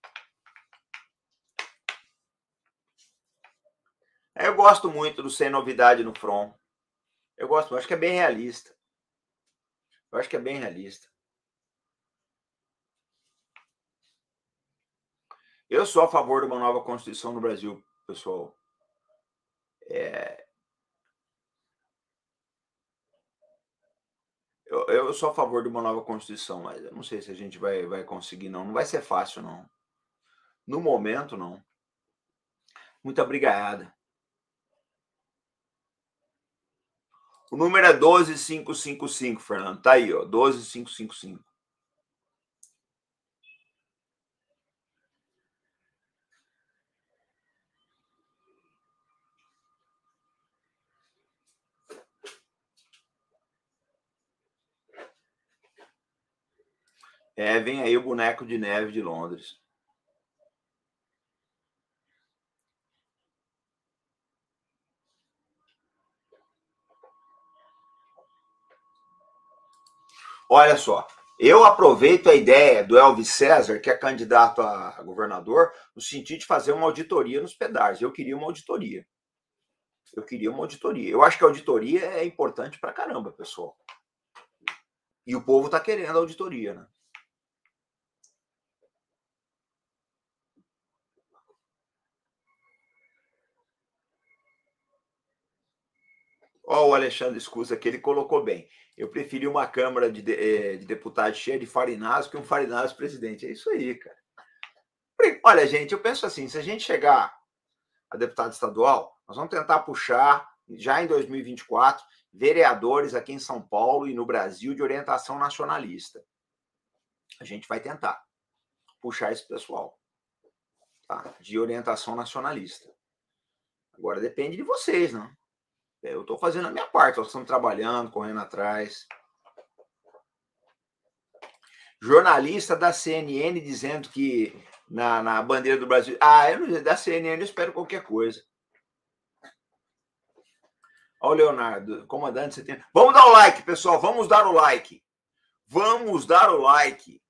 Eu gosto muito do Sem Novidade no Front. Eu gosto, eu acho que é bem realista. Eu acho que é bem realista. Eu sou a favor de uma nova Constituição no Brasil, pessoal. É... Eu, eu sou a favor de uma nova Constituição, mas eu não sei se a gente vai, vai conseguir, não. Não vai ser fácil, não. No momento, não. Muito obrigada. O número é doze mil quinhentos e cinquenta e cinco, Fernando. Tá aí, ó. doze mil quinhentos e cinquenta e cinco. É, vem aí o boneco de neve de Londres. Olha só, eu aproveito a ideia do Elvis César, que é candidato a governador, no sentido de fazer uma auditoria nos pedágios. Eu queria uma auditoria. Eu queria uma auditoria. Eu acho que a auditoria é importante pra caramba, pessoal. E o povo tá querendo a auditoria, né? Ó, o Alexandre Escusa aqui, ele colocou bem. Eu preferi uma Câmara de, de, de Deputados cheia de farinazos que um farinazos presidente. É isso aí, cara. Olha, gente, eu penso assim, se a gente chegar a deputado estadual, nós vamos tentar puxar, já em dois mil e vinte e quatro, vereadores aqui em São Paulo e no Brasil de orientação nacionalista. A gente vai tentar puxar esse pessoal, tá? De orientação nacionalista. Agora depende de vocês, né? Eu estou fazendo a minha parte, nós estamos trabalhando, correndo atrás. Jornalista da C N N dizendo que na, na bandeira do Brasil... Ah, eu não, da C N N eu espero qualquer coisa. Olha o Leonardo, comandante, você tem... Vamos dar o like, pessoal, vamos dar o like. Vamos dar o like.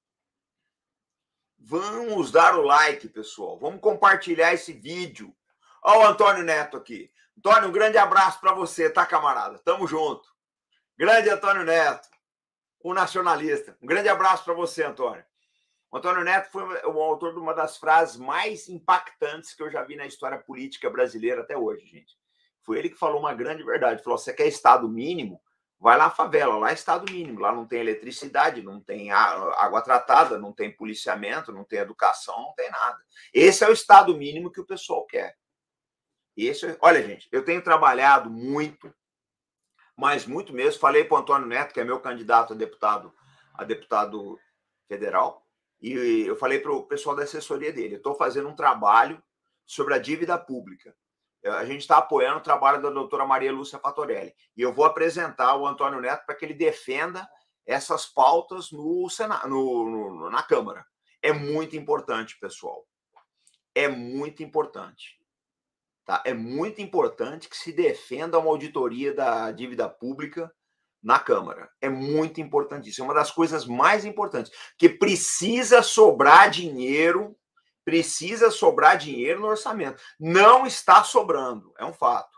Vamos dar o like, pessoal. Vamos compartilhar esse vídeo. Olha o Antônio Neto aqui. Antônio, um grande abraço para você, tá, camarada? Tamo junto. Grande Antônio Neto, o nacionalista. Um grande abraço para você, Antônio. O Antônio Neto foi o autor de uma das frases mais impactantes que eu já vi na história política brasileira até hoje, gente. Foi ele que falou uma grande verdade. Falou, você quer Estado mínimo? Vai lá na favela, lá é Estado mínimo. Lá não tem eletricidade, não tem água tratada, não tem policiamento, não tem educação, não tem nada. Esse é o Estado mínimo que o pessoal quer. Esse, olha, gente, eu tenho trabalhado muito, mas muito mesmo. Falei para o Antônio Neto, que é meu candidato a deputado, a deputado federal, e eu falei para o pessoal da assessoria dele, eu estou fazendo um trabalho sobre a dívida pública. A gente está apoiando o trabalho da doutora Maria Lúcia Fatorelli. E eu vou apresentar o Antônio Neto para que ele defenda essas pautas no Senado, no, no, na Câmara. É muito importante, pessoal. É muito importante. Tá? É muito importante que se defenda uma auditoria da dívida pública na Câmara. É muito importante isso. É uma das coisas mais importantes. Que precisa sobrar dinheiro... Precisa sobrar dinheiro no orçamento. Não está sobrando, é um fato.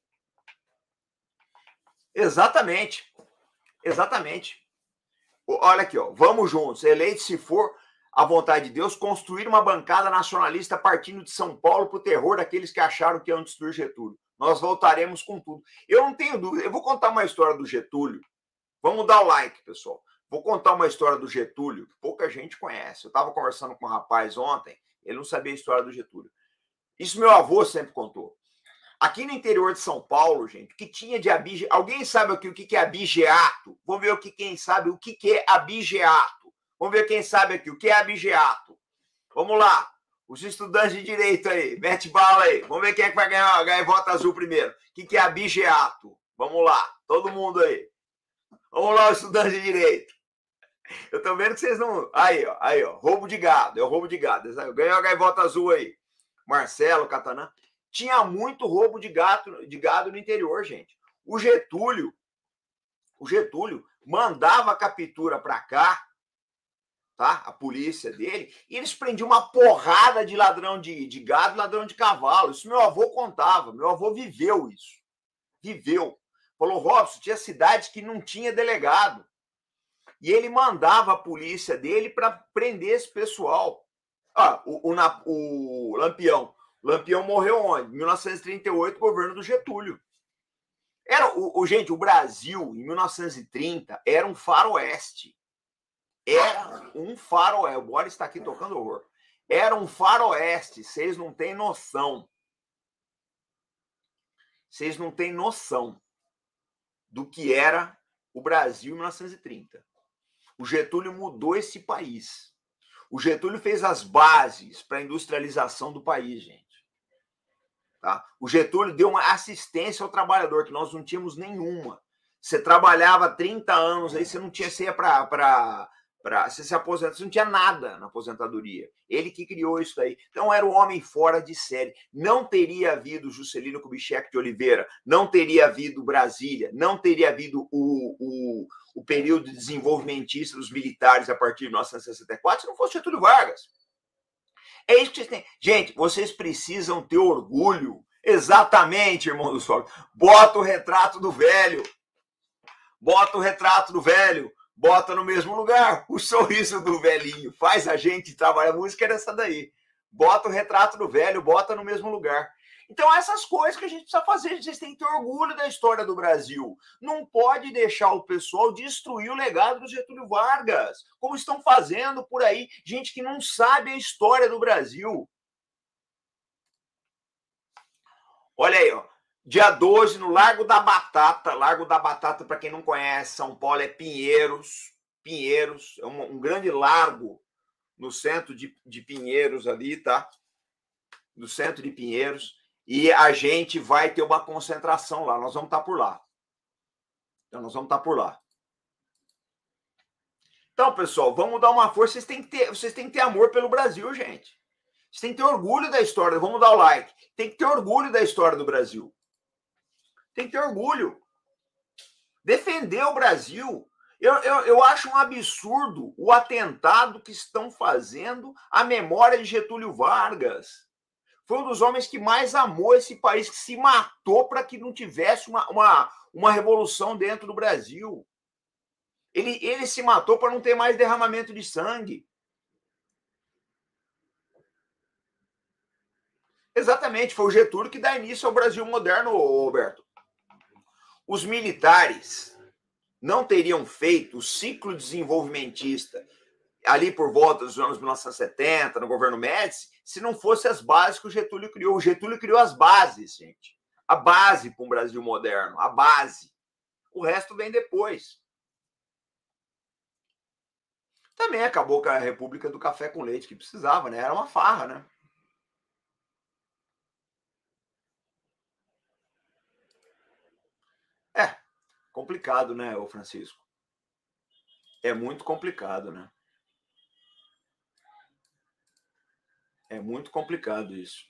Exatamente. Exatamente. Olha aqui, ó. Vamos juntos. Eleito, se for a vontade de Deus, construir uma bancada nacionalista partindo de São Paulo para o terror daqueles que acharam que iam destruir Getúlio. Nós voltaremos com tudo. Eu não tenho dúvida. Eu vou contar uma história do Getúlio. Vamos dar o like, pessoal. Vou contar uma história do Getúlio que pouca gente conhece. Eu estava conversando com um rapaz ontem. Ele não sabia a história do Getúlio. Isso meu avô sempre contou. Aqui no interior de São Paulo, gente, o que tinha de abigeato... Alguém sabe o que é abigeato? Vamos ver o que quem sabe o que é abigeato. Vamos ver quem sabe aqui o que é abigeato. Vamos lá. Os estudantes de direito aí, mete bala aí. Vamos ver quem é que vai ganhar a gaivota azul primeiro. O que é abigeato? Vamos lá. Todo mundo aí. Vamos lá, estudante de direito. Eu tô vendo que vocês não... Aí, ó, aí, ó, roubo de gado, é o roubo de gado. Ganhou a gaivota azul aí. Marcelo, Catanã. Tinha muito roubo de, gato, de gado no interior, gente. O Getúlio, o Getúlio mandava a captura para cá, tá? A polícia dele, e eles prendiam uma porrada de ladrão de, de gado, ladrão de cavalo. Isso meu avô contava, meu avô viveu isso. Viveu. Falou, Robson, tinha cidades que não tinha delegado. E ele mandava a polícia dele para prender esse pessoal. Ah, o, o, o Lampião. O Lampião morreu onde? Em mil novecentos e trinta e oito, governo do Getúlio. Era, o, o, gente, o Brasil, em mil novecentos e trinta, era um faroeste. Era um faroeste. O Boris está aqui tocando horror. Era um faroeste. Vocês não têm noção. Vocês não têm noção do que era o Brasil em mil novecentos e trinta. O Getúlio mudou esse país. O Getúlio fez as bases para a industrialização do país, gente. Tá? O Getúlio deu uma assistência ao trabalhador que nós não tínhamos nenhuma. Você trabalhava trinta anos, aí você não tinha, você ia para... para você se aposentar, você não tinha nada na aposentadoria. Ele que criou isso daí. Então era um homem fora de série. Não teria havido Juscelino Kubitschek de Oliveira, não teria havido Brasília, não teria havido o, o, o período desenvolvimentista dos militares a partir de mil novecentos e sessenta e quatro se não fosse Getúlio Vargas. É isso que vocês têm. Gente, vocês precisam ter orgulho. Exatamente, irmão do sol. Bota o retrato do velho. Bota o retrato do velho. Bota no mesmo lugar. O sorriso do velhinho faz a gente trabalhar. A música era essa daí. Bota o retrato do velho, bota no mesmo lugar. Então, essas coisas que a gente precisa fazer, vocês têm que ter orgulho da história do Brasil. Não pode deixar o pessoal destruir o legado do Getúlio Vargas, como estão fazendo por aí, gente que não sabe a história do Brasil. Olha aí, ó. Dia doze, no Largo da Batata. Largo da Batata, para quem não conhece, São Paulo é Pinheiros. Pinheiros, é um, um grande largo no centro de, de Pinheiros ali, tá? No centro de Pinheiros. E a gente vai ter uma concentração lá. Nós vamos estar por lá. Então, nós vamos estar por lá. Então, pessoal, vamos dar uma força. Vocês têm que ter, vocês têm que ter amor pelo Brasil, gente. Vocês têm que ter orgulho da história. Vamos dar o like. Tem que ter orgulho da história do Brasil. Tem que ter orgulho. Defender o Brasil. Eu, eu, eu acho um absurdo o atentado que estão fazendo à memória de Getúlio Vargas. Foi um dos homens que mais amou esse país, que se matou para que não tivesse uma, uma, uma revolução dentro do Brasil. Ele, ele se matou para não ter mais derramamento de sangue. Exatamente, foi o Getúlio que dá início ao Brasil moderno, Roberto. Os militares não teriam feito o ciclo desenvolvimentista ali por volta dos anos mil novecentos e setenta, no governo Médici, se não fosse as bases que o Getúlio criou. O Getúlio criou as bases, gente. A base para um Brasil moderno, a base. O resto vem depois. Também acabou com a República do Café com Leite, que precisava, né? Era uma farra, né? É, complicado, né, ô Francisco? É muito complicado, né? É muito complicado isso.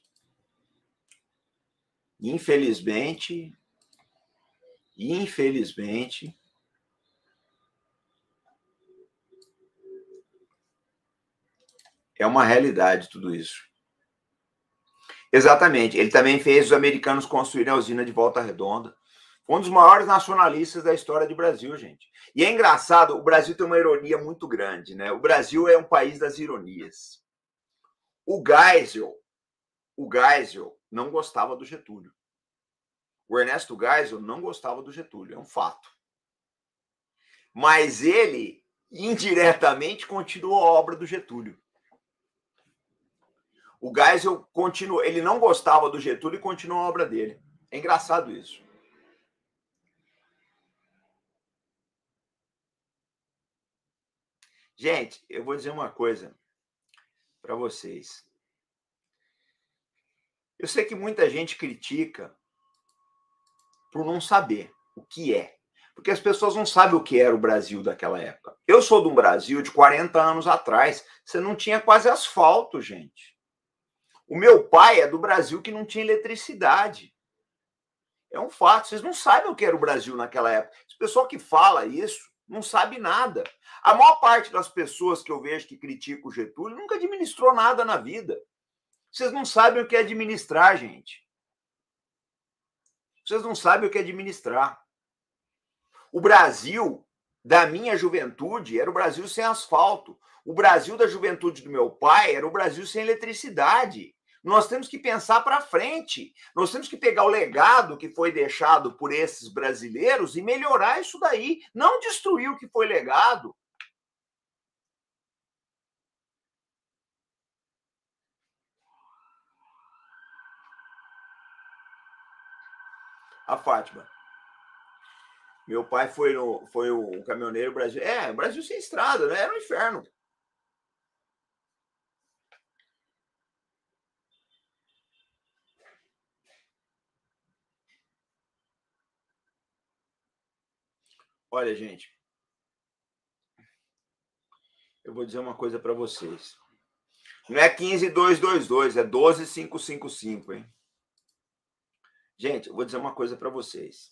Infelizmente, infelizmente, é uma realidade tudo isso. Exatamente. Ele também fez os americanos construírem a usina de Volta Redonda. Foi um dos maiores nacionalistas da história do Brasil, gente. E é engraçado, o Brasil tem uma ironia muito grande, né? O Brasil é um país das ironias. O Geisel, o Geisel não gostava do Getúlio. O Ernesto Geisel não gostava do Getúlio, é um fato. Mas ele, indiretamente, continuou a obra do Getúlio. O Geisel continuou, ele não gostava do Getúlio e continuou a obra dele. É engraçado isso. Gente, eu vou dizer uma coisa para vocês. Eu sei que muita gente critica por não saber o que é. Porque as pessoas não sabem o que era o Brasil daquela época. Eu sou de um Brasil de quarenta anos atrás. Você não tinha quase asfalto, gente. O meu pai é do Brasil que não tinha eletricidade. É um fato. Vocês não sabem o que era o Brasil naquela época. Esse pessoal que fala isso não sabe nada. A maior parte das pessoas que eu vejo que criticam o Getúlio nunca administrou nada na vida. Vocês não sabem o que é administrar, gente. Vocês não sabem o que é administrar. O Brasil da minha juventude era o Brasil sem asfalto. O Brasil da juventude do meu pai era o Brasil sem eletricidade. Nós temos que pensar para frente. Nós temos que pegar o legado que foi deixado por esses brasileiros e melhorar isso daí. Não destruir o que foi legado. A Fátima. Meu pai foi, no, foi o caminhoneiro Brasil. É, Brasil sem estrada, né? Era um inferno. Olha, gente, eu vou dizer uma coisa para vocês. Não é quinze dois dois dois, é doze cinco cinco cinco, hein? Gente, eu vou dizer uma coisa para vocês.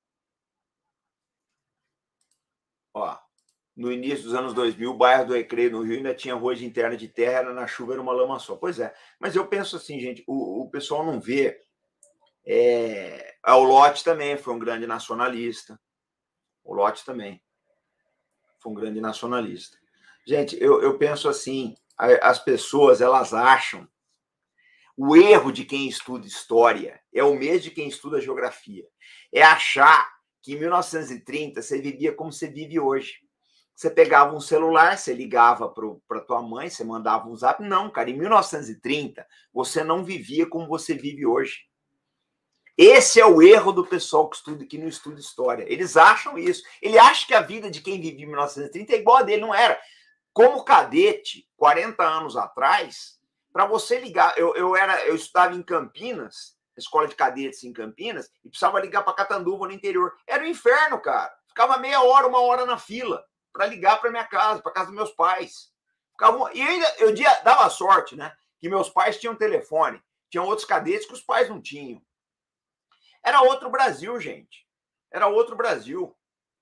Ó, no início dos anos dois mil, o bairro do Recreio, no Rio, ainda tinha rua de interna de terra, era na chuva, era uma lama só. Pois é, mas eu penso assim, gente, o, o pessoal não vê. É, o Lott também foi um grande nacionalista. O Lott também foi um grande nacionalista. Gente, eu, eu penso assim, as pessoas, elas acham o erro de quem estuda história é o mesmo de quem estuda geografia. É achar que em mil novecentos e trinta você vivia como você vive hoje. Você pegava um celular, você ligava para tua mãe, você mandava um zap. Não, cara, em mil novecentos e trinta você não vivia como você vive hoje. Esse é o erro do pessoal que, estuda, que não estuda história. Eles acham isso. Ele acha que a vida de quem vivia em mil novecentos e trinta é igual a dele, não era. Como cadete, quarenta anos atrás, para você ligar, eu, eu, era, eu estudava em Campinas, escola de cadetes em Campinas, e precisava ligar para Catanduva, no interior. Era um inferno, cara. Ficava meia hora, uma hora na fila para ligar para minha casa, para casa dos meus pais. Ficava, e ainda eu dia, dava sorte, né? Que meus pais tinham telefone. Tinham outros cadetes que os pais não tinham. Era outro Brasil, gente. Era outro Brasil.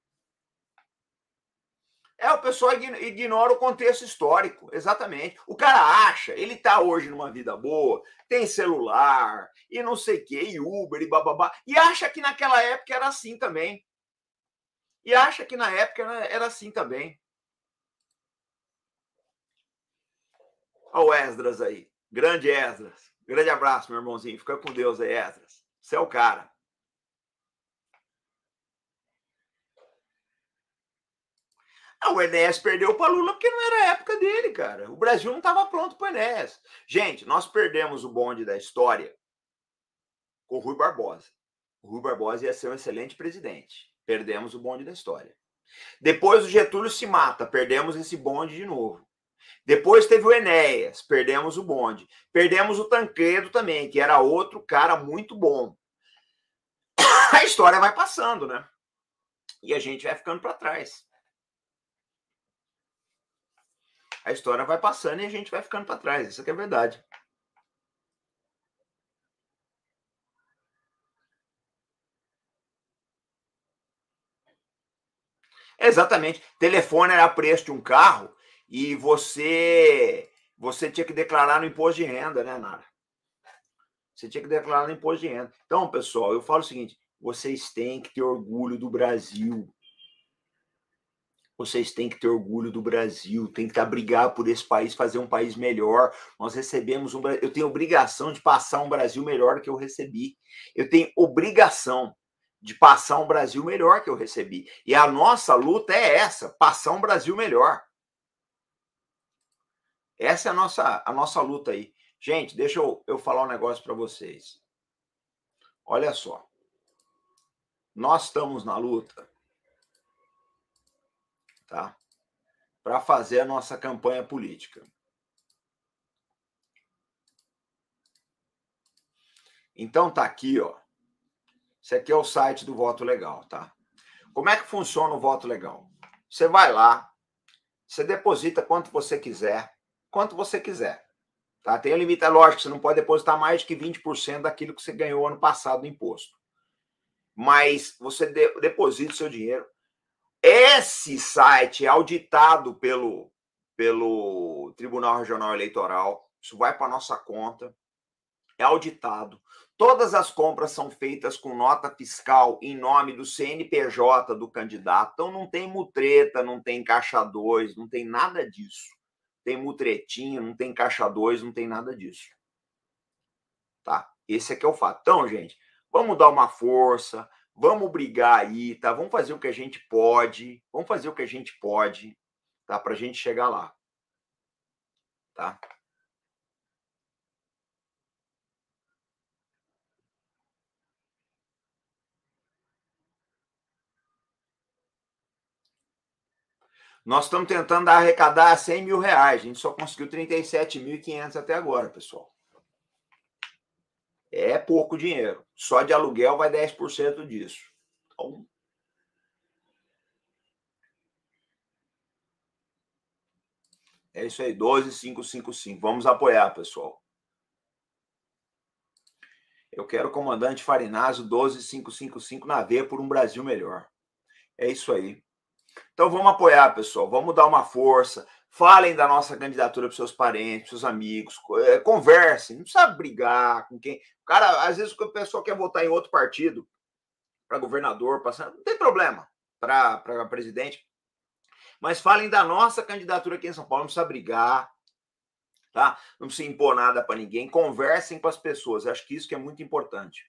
É, o pessoal ignora o contexto histórico, exatamente. O cara acha, ele tá hoje numa vida boa, tem celular, e não sei o quê, e Uber, e bababá, e acha que naquela época era assim também. E acha que na época era assim também. Olha o Esdras aí. Grande Esdras. Grande abraço, meu irmãozinho. Fica com Deus aí, Esdras. Você é o cara. Ah, o Enéas perdeu para Lula porque não era a época dele, cara. O Brasil não estava pronto para o Enéas. Gente, nós perdemos o bonde da história com o Rui Barbosa. O Rui Barbosa ia ser um excelente presidente. Perdemos o bonde da história. Depois o Getúlio se mata, perdemos esse bonde de novo. Depois teve o Enéas, perdemos o bonde. Perdemos o Tancredo também, que era outro cara muito bom. A história vai passando, né? E a gente vai ficando para trás. A história vai passando e a gente vai ficando para trás. Isso aqui é verdade. Exatamente. Telefone era preço de um carro e você você tinha que declarar no imposto de renda, né, Nara? Você tinha que declarar no imposto de renda. Então, pessoal, eu falo o seguinte, vocês têm que ter orgulho do Brasil. Vocês têm que ter orgulho do Brasil, tem que brigar por esse país, fazer um país melhor. Nós recebemos um eu tenho obrigação de passar um Brasil melhor que eu recebi. Eu tenho obrigação de passar um Brasil melhor que eu recebi. E a nossa luta é essa, passar um Brasil melhor. Essa é a nossa, a nossa luta aí. Gente, deixa eu, eu falar um negócio para vocês. Olha só. Nós estamos na luta, tá? Para fazer a nossa campanha política. Então tá aqui, ó. Esse aqui é o site do Voto Legal, tá? Como é que funciona o voto legal? Você vai lá, você deposita quanto você quiser, quanto você quiser. Tá? Tem um limite, é lógico, você não pode depositar mais de que vinte por cento daquilo que você ganhou ano passado no imposto. Mas você de, deposita o seu dinheiro. Esse site é auditado pelo, pelo Tribunal Regional Eleitoral, isso vai para a nossa conta, é auditado. Todas as compras são feitas com nota fiscal em nome do C N P J do candidato. Então não tem mutreta, não tem caixa dois, não tem nada disso. Tem mutretinha, não tem caixa dois, não tem nada disso. Tá? Esse aqui é o fato. Então, gente, vamos dar uma força, vamos brigar aí, tá? Vamos fazer o que a gente pode, vamos fazer o que a gente pode, tá? Pra gente chegar lá. Tá? Nós estamos tentando arrecadar cem mil reais. A gente só conseguiu trinta e sete mil e quinhentos até agora, pessoal. É pouco dinheiro. Só de aluguel vai dez por cento disso. Então, é isso aí, doze mil quinhentos e cinquenta e cinco. Vamos apoiar, pessoal. Eu quero o comandante Farinazzo doze mil quinhentos e cinquenta e cinco na veia por um Brasil melhor. É isso aí. Então vamos apoiar, pessoal. Vamos dar uma força. Falem da nossa candidatura para seus parentes, seus amigos. Conversem. Não precisa brigar com quem. Cara, às vezes o pessoal quer votar em outro partido, para governador, para... não tem problema, para presidente. Mas falem da nossa candidatura aqui em São Paulo. Não precisa brigar, tá? Não precisa impor nada para ninguém. Conversem com as pessoas. Acho que isso que é muito importante.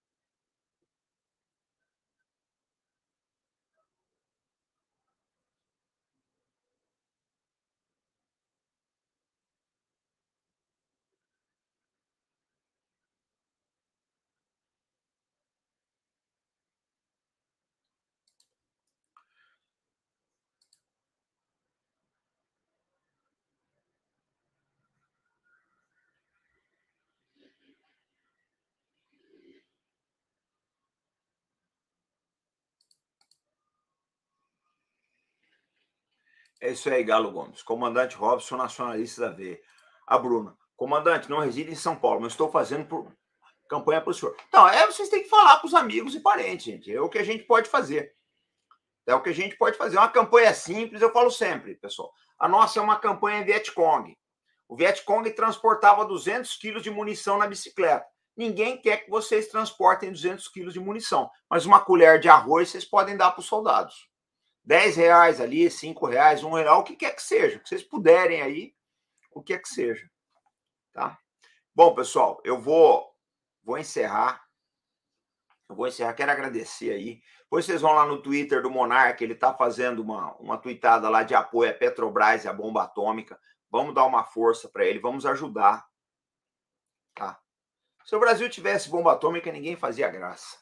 É isso aí, Galo Gomes. Comandante Robson, nacionalista da V. A Bruna. Comandante, não reside em São Paulo, mas estou fazendo por... campanha para o senhor. Então, é, vocês têm que falar para os amigos e parentes, gente. É o que a gente pode fazer. É o que a gente pode fazer. Uma campanha simples, eu falo sempre, pessoal. A nossa é uma campanha Vietcong. O Vietcong transportava duzentos quilos de munição na bicicleta. Ninguém quer que vocês transportem duzentos quilos de munição, mas uma colher de arroz vocês podem dar para os soldados. dez reais ali, cinco reais, um real, o que quer que seja. O que vocês puderem aí, o que quer que seja. Tá? Bom, pessoal, eu vou, vou encerrar. Eu vou encerrar, quero agradecer aí. Depois vocês vão lá no Twitter do Monark, ele está fazendo uma, uma tweetada lá de apoio à Petrobras e à bomba atômica. Vamos dar uma força para ele, vamos ajudar. Tá? Se o Brasil tivesse bomba atômica, ninguém fazia graça.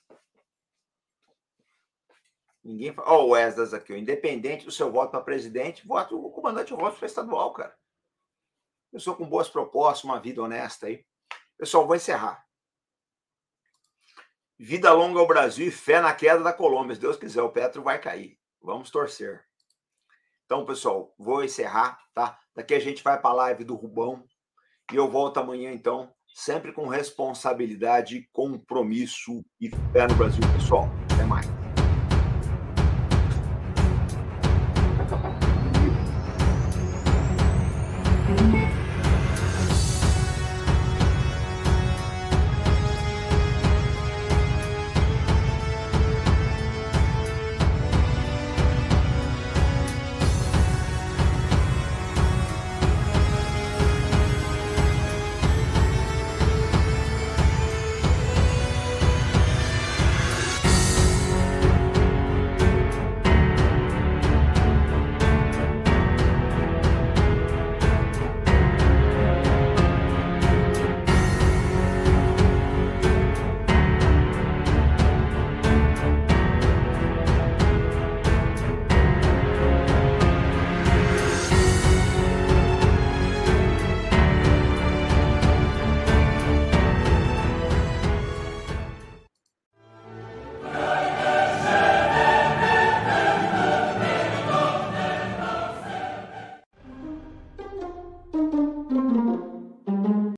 Ninguém. Ó, oh, o Esdras aqui, independente do seu voto para presidente, voto o comandante Robson para estadual, cara. Pessoa com boas propostas, uma vida honesta aí. Pessoal, vou encerrar. Vida longa ao Brasil e fé na queda da Colômbia. Se Deus quiser, o Petro vai cair. Vamos torcer. Então, pessoal, vou encerrar, tá? Daqui a gente vai para a live do Rubão. E eu volto amanhã, então, sempre com responsabilidade, compromisso e fé no Brasil, pessoal. Até mais.